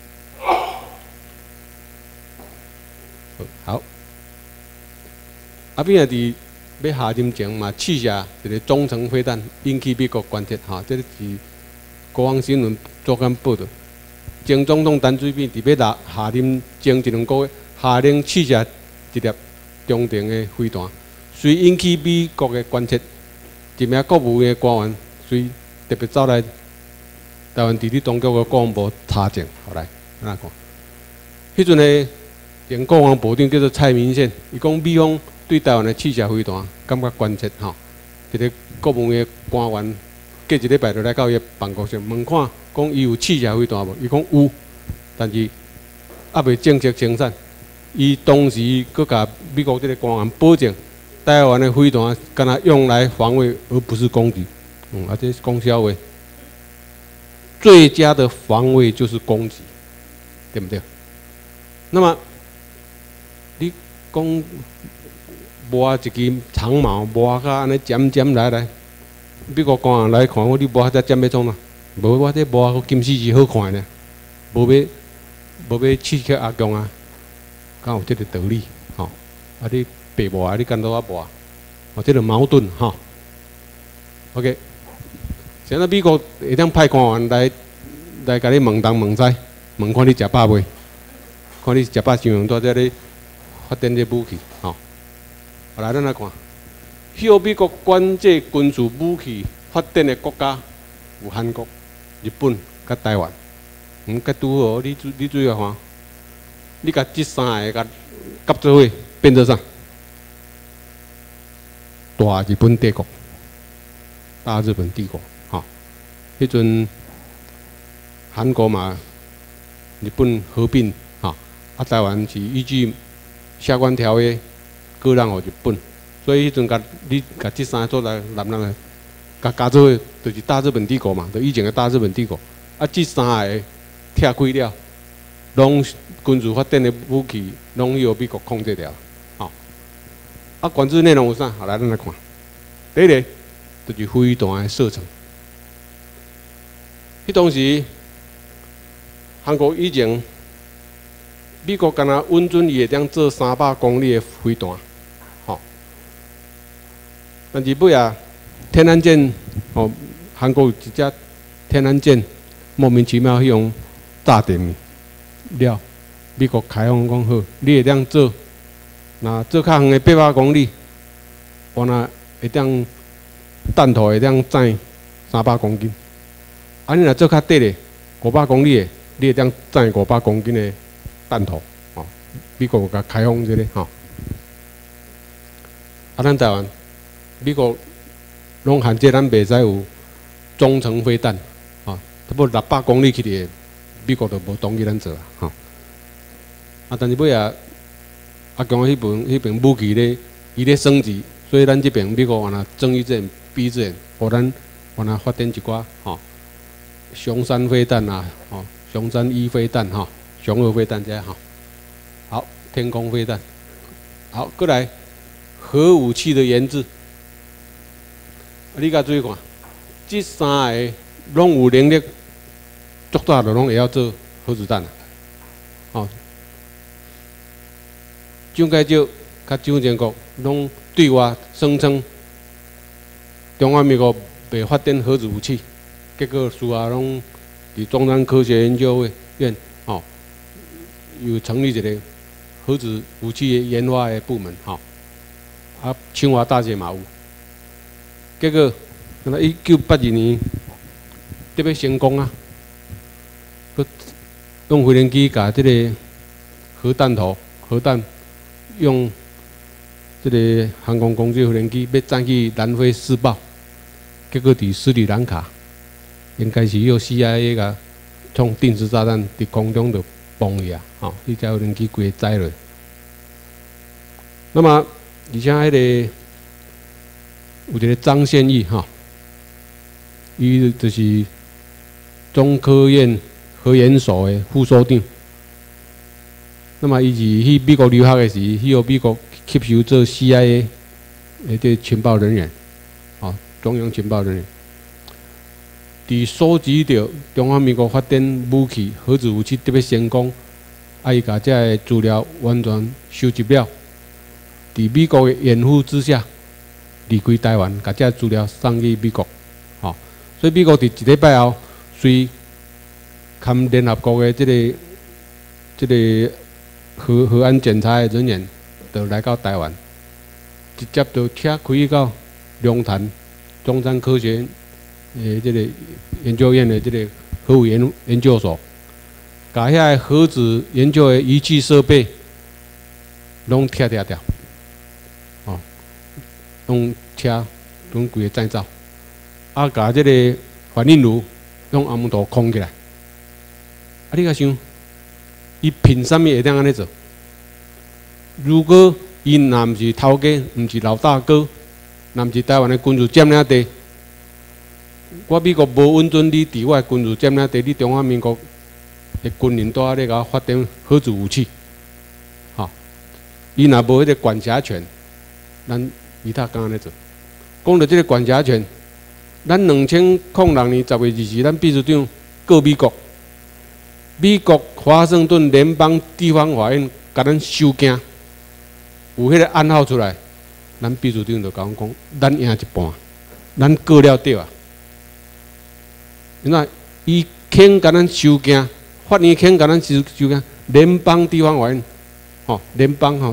好。啊，边仔伫要下任前嘛，试射一个中程飞弹，引起美国关切。哈，这是国防新闻做间报道。前总统陈水扁伫要下任前1、2个月，下令试射一粒中程的飞弹，虽引起美国的关切，一名国务院官员虽特别走来台湾地理当局的国防部查证，后来咱看，迄阵的前国防部长叫做蔡明宪，伊讲美方对台湾的试射飞弹感觉关切，吼，一个国务院官员隔一礼拜就来到伊的办公室问看，讲伊有试射飞弹无？伊讲有，但是还未正式生产。伊当时佫甲美国这个官员保证，台湾的飞弹敢若用来防卫，而不是攻击。这是讲笑话。最佳的防卫就是攻击，对不对？那么你讲摸一支长矛，摸甲安尼尖来，美国官员来看我，你摸遮尖要创哪？无我这摸金丝是好看呢，无要刺激阿强啊，敢有这个道理？吼、啊你白摸啊，你干倒啊摸？哦，这个矛盾哈。OK， 现在美国会当派官员来甲你问东问西，问看你食饱未？看你食饱想用在这里发展这武器，吼、后来咱来看，向美国管制军事武器发展的国家有韩国、日本、甲台湾。甲拄好，你注意看，你甲这3个甲夹做伙变做啥？大日本帝国，大日本帝国，吼、迄阵韩国嘛，日本合并，吼、啊台湾是依据下关条约割让予日本，所以迄阵你甲这3个做来男人甲加做伙，就是大日本帝国嘛，就以前的大日本帝国。啊，这3个拆开了，拢军事发展的武器，拢由美国控制掉，吼、啊，管制内容有啥？好，来咱来看。第一个就是飞弹的射程。迄当时，韩国以前，美国敢若允准伊会当做300公里的飞弹，吼、但是尾啊，天安舰，哦，韩国有一只天安舰，莫名其妙去用炸沉了。美国开放讲好，你会当做，那做较远的800公里，我那会当弹头会当载300公斤。啊，你若做较短的500公里的，你会当载500公斤的弹头。哦，美国有甲开放这个吼。啊，咱台湾，美国拢限制咱袂使有中程飞弹，啊，差不多600公里去的，美国就无同意咱做啊，吼。啊，但是尾啊，阿强迄边武器咧，伊咧升级，所以咱这边美国原来睁一只眼闭一只眼，互咱原来发展一寡吼，雄3飞弹啊，吼，雄3-1飞弹吼，雄2飞弹这样吼，好，天空飞弹，好，过来核武器的研制，你甲注意看，这3个拢有能力，足大的拢会晓做核子弹啊，吼。蒋介石、甲蒋经国拢对外声称，中华民国袂发展核子武器，结果事后拢伫中央科学研究院，吼、又成立一个核子武器研发的部门，吼、啊，清华大学嘛有，结果，那1982年特别成功啊，用飞行机甲这个核弹头、核弹。用这个航空攻击飞行机要载去南非试爆，结果伫斯里兰卡，应该是由 CIA 甲从定时炸弹伫空中就崩去啊！吼，伊只飞行机规个载落。那么，而且迄个有一个张献义吼， 伊就是中科院核研所的副所长。那么伊是去美国留学的时，去到美国吸收做 CIA 的这情报人员，中央情报人员。伫收集到中华民国发展武器、核子武器特别成功，伊甲这个资料完全收集了。伫美国的掩护之下，离开台湾，甲这资料送去美国。所以美国伫一礼拜后，随含联合国的这个核安检查的人员，就来到台湾，直接就车开到龙潭中山科学院这个研究院的这个核武研究所，把遐核子研究的仪器设备拢拆掉，用车拢规个载走，把这个反应炉用暗图空起来。你甲想，伊凭啥物会当安尼做？如果伊若毋是头家，毋是老大哥，若毋是台湾的军事占领地，我美国无允准你伫我的军事占领地，你中华民国的军人在咧甲我发展核子武器，伊若无迄个管辖权，咱伊他敢安尼做？讲到这个管辖权，咱2006年10月20日，咱秘书长告美国，美国华盛顿联邦地方法院甲咱收件，有迄个暗号出来，咱秘书长就甲阮讲，咱赢一半，咱告了对啊。那伊肯甲咱收件，法院肯甲咱收件，联邦地方法院，联邦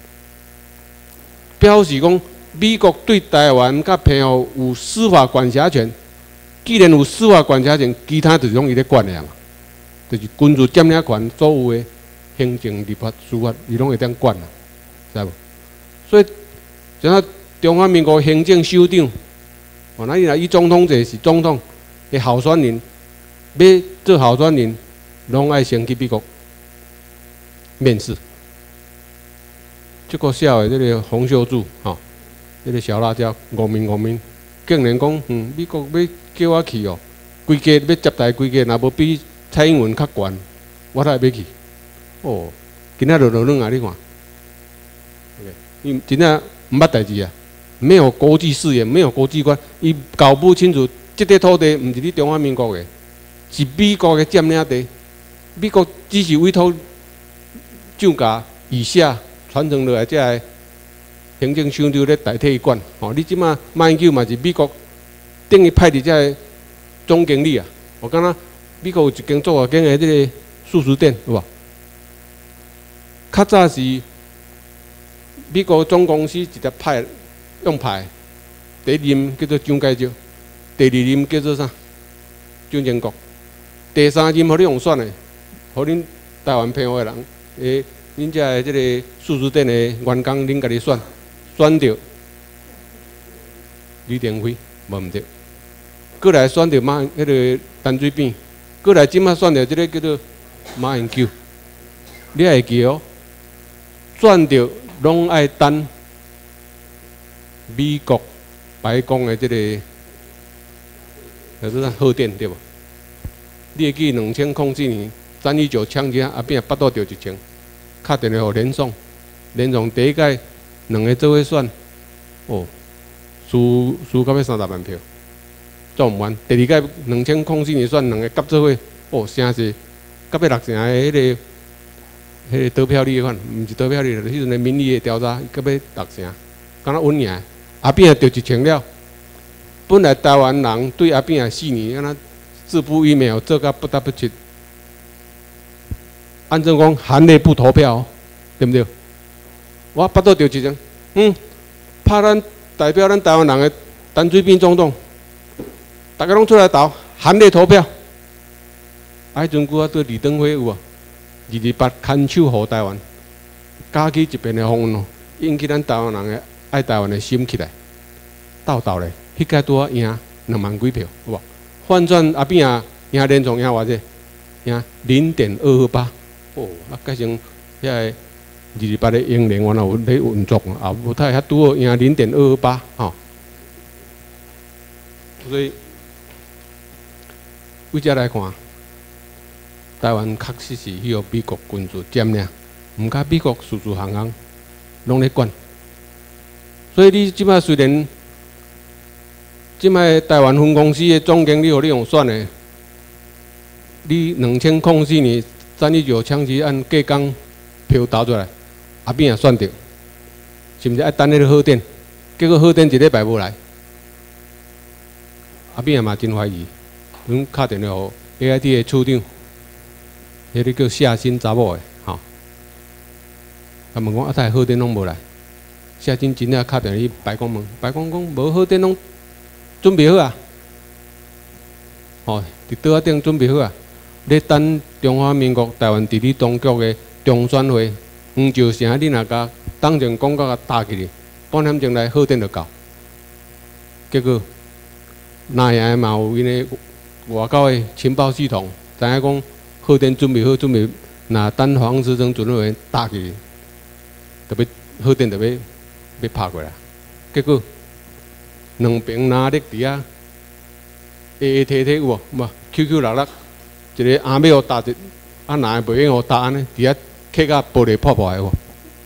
表示讲美国对台湾甲澎湖有司法管辖权。既然有司法管辖权，其他就是拢伊咧管的嘛，就是军事占领权所有的行政、立法、司法，伊拢会当管啦，知无？所以像中华民国行政首长，那伊若以总统制是总统。的候选人要做候选人，拢爱先去美国面试。这个小的这个洪秀柱，这个小辣椒，5面，竟然讲，美国要叫我去哦，规家要接待规家，若无比蔡英文较悬，我才会要去。今仔就软啊，你看，因真正毋捌代志啊，没有国际视野，没有国际观，伊搞不清楚。这块土地毋是你中华民国的，是美国的占领地。美国只是委托蒋家以下传承落来，这个行政首长咧代替伊管。你即马马英九嘛是美国等于派伫这个总经理啊。我感觉美国有一间做外间的这个素食店，有无？较早是美国总公司直接用派，第一任叫做蒋介石。第2任叫做啥？蒋经国。第3任互你用选的，互恁台湾澎湖的人，恁遮的这个素食店的员工，恁家己选到李登辉，无毋对。过来选到迄个陈水扁，过来即马选到这个叫做马英九。你会记哦，选到拢爱等美国白宫的这个。就是啥贺电对无？你会记2004年3.19枪击阿扁巴肚着1枪，敲电话互连宋，连宋第一届2个做伙选，输到要30万票，做毋完。第2届2004年选2个夹做伙，声势夹要6成的迄个得票率款，毋是得票率，迄阵的民意的调查，夹要6成，敢若稳赢。阿扁着1枪了。本来台湾人对阿扁4年，安那自不依美，做到不得不去。按照讲含泪不投票，对不对？我巴肚着1枪，拍咱代表咱台湾人的陈水扁总统，大家拢出来投，含泪投票。迄阵我对李登辉有228牵手护台湾，加起一片的风浪，引起咱台湾人的爱台湾的心起来，斗咧。迄届拄啊赢2万几票，有无？换转阿扁啊赢连总赢偌济？赢0.228。改成遐个228的英联原来有咧运作，啊，无太遐拄好赢0.228，所以为遮来看，台湾确实是迄个美国军事占领，毋甲美国事事行行拢咧管。所以你即摆虽然即摆台湾分公司的总经理互你用选的，你2004年319枪击案隔工票投出来，后边也选着，是毋是爱等迄个贺典？结果贺典一礼拜无来，后边也嘛真怀疑。阮敲电话互 AIT 的处长，迄个叫夏新查某的，吼，他问讲啊，他贺典拢无来。夏新真正敲电话去白宫问，白宫讲无贺典拢准备好啊，吼，伫桌仔顶准备好啊，咧等中华民国台湾地理当局的中选会黄石城，你若甲当前公告甲打起去，半点钟内贺典就到。结果那也嘛有因的外口的情报系统，知影讲贺典准备好，准备若等黄石城准备打起去，特别贺典特别要拍过来，结果两边拿咧伫啊，A A 提提有无？无 QQ 六六，一个阿妹互打一，啊哪个袂用互打安尼，伫啊刻甲玻璃破破的无？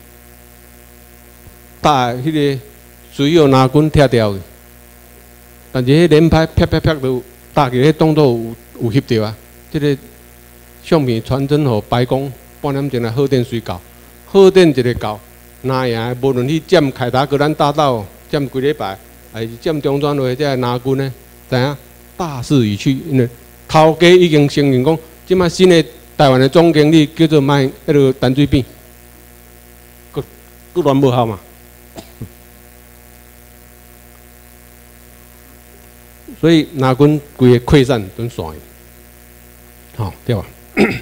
打迄个水有拿棍拆掉的，但是迄连拍啪啪啪都打起迄动作有翕到啊！即个相片传真互白宫，半点钟来贺典随到，贺典一个到，哪样无论去占凯达格兰大道，占几礼拜，还是占中专会这拿棍呢？知影大势已去，因为头家已经承认讲，即摆新的台湾的总经理叫做卖迄个陈水扁，佫乱无效嘛。所以拿军规个溃散都散去，好对吧？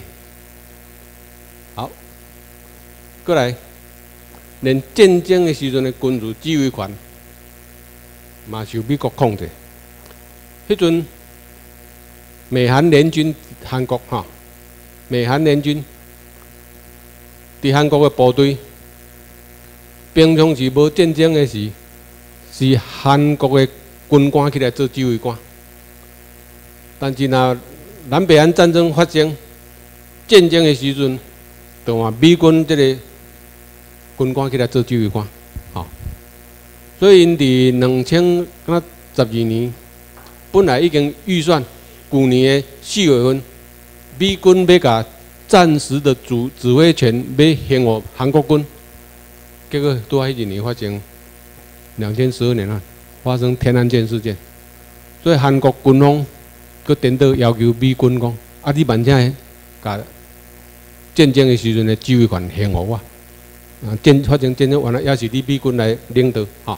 好，过来，连战争的时阵的军事指挥权嘛受美国控制。迄阵美韩联军韩国哈，美韩联军伫韩国的部队，平常时无战争的时，是韩国的军官起来做指挥官，但是若南北韩战争发生战争的时阵，就换美军这个军官起来做指挥官，吼。所以因伫2012年，本来已经预算旧年的4月份，美军要甲暂时的指挥权要献予韩国军，结果拄啊迄一年发生2012年啊。发生天安舰事件，所以韩国军方佮颠倒要求美军讲：啊，你慢点甲战争的时阵的指挥权献予我。啊，发生战争完了，也是你美军来领导，吼。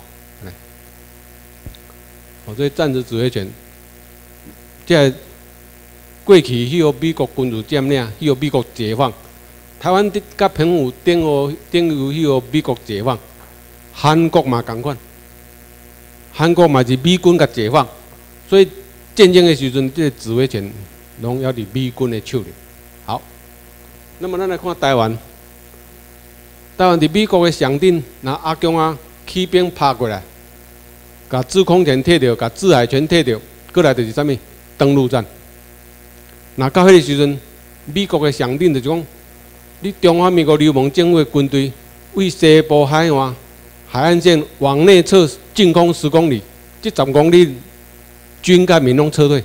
所以暂时指挥权，即过去迄个美国军事占领，迄个美国解放，台湾甲澎湖等于迄个美国解放，韩国嘛同款。韩国嘛是美军甲解放，所以战争的时阵，这个指挥权拢要伫美军的手里。好，那么咱来看台湾，台湾伫美国的上顶，那阿强啊起兵拍过来，甲制空权摕到，甲制海权摕到，过来就是啥物？登陆战。那到迄个时阵，美国的上顶就是讲，你中华民国流氓政府的军队为西部海岸海岸线往内侧进攻10公里，这10公里军甲民拢撤退，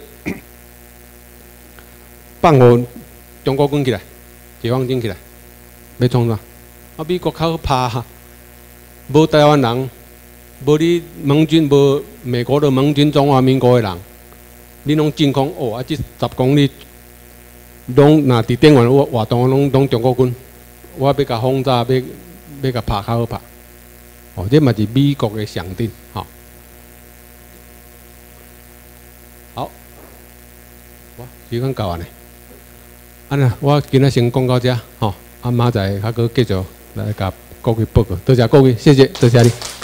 放互中国军起来，解放军起来，要创啥？啊，美国较好拍，无台湾人，无你盟军，无美国的盟军，中华民国的人，你拢进攻哦，啊，这10公里拢若伫顶湾活动拢中国军，我要甲轰炸，要甲拍较好拍。哦，这嘛是美国的上顶，吼。好，哇，时间到啊呢。安尼，我今仔先讲到这，吼，啊，明仔载还佫继续来甲各位报告，多谢各位，谢谢，多谢你。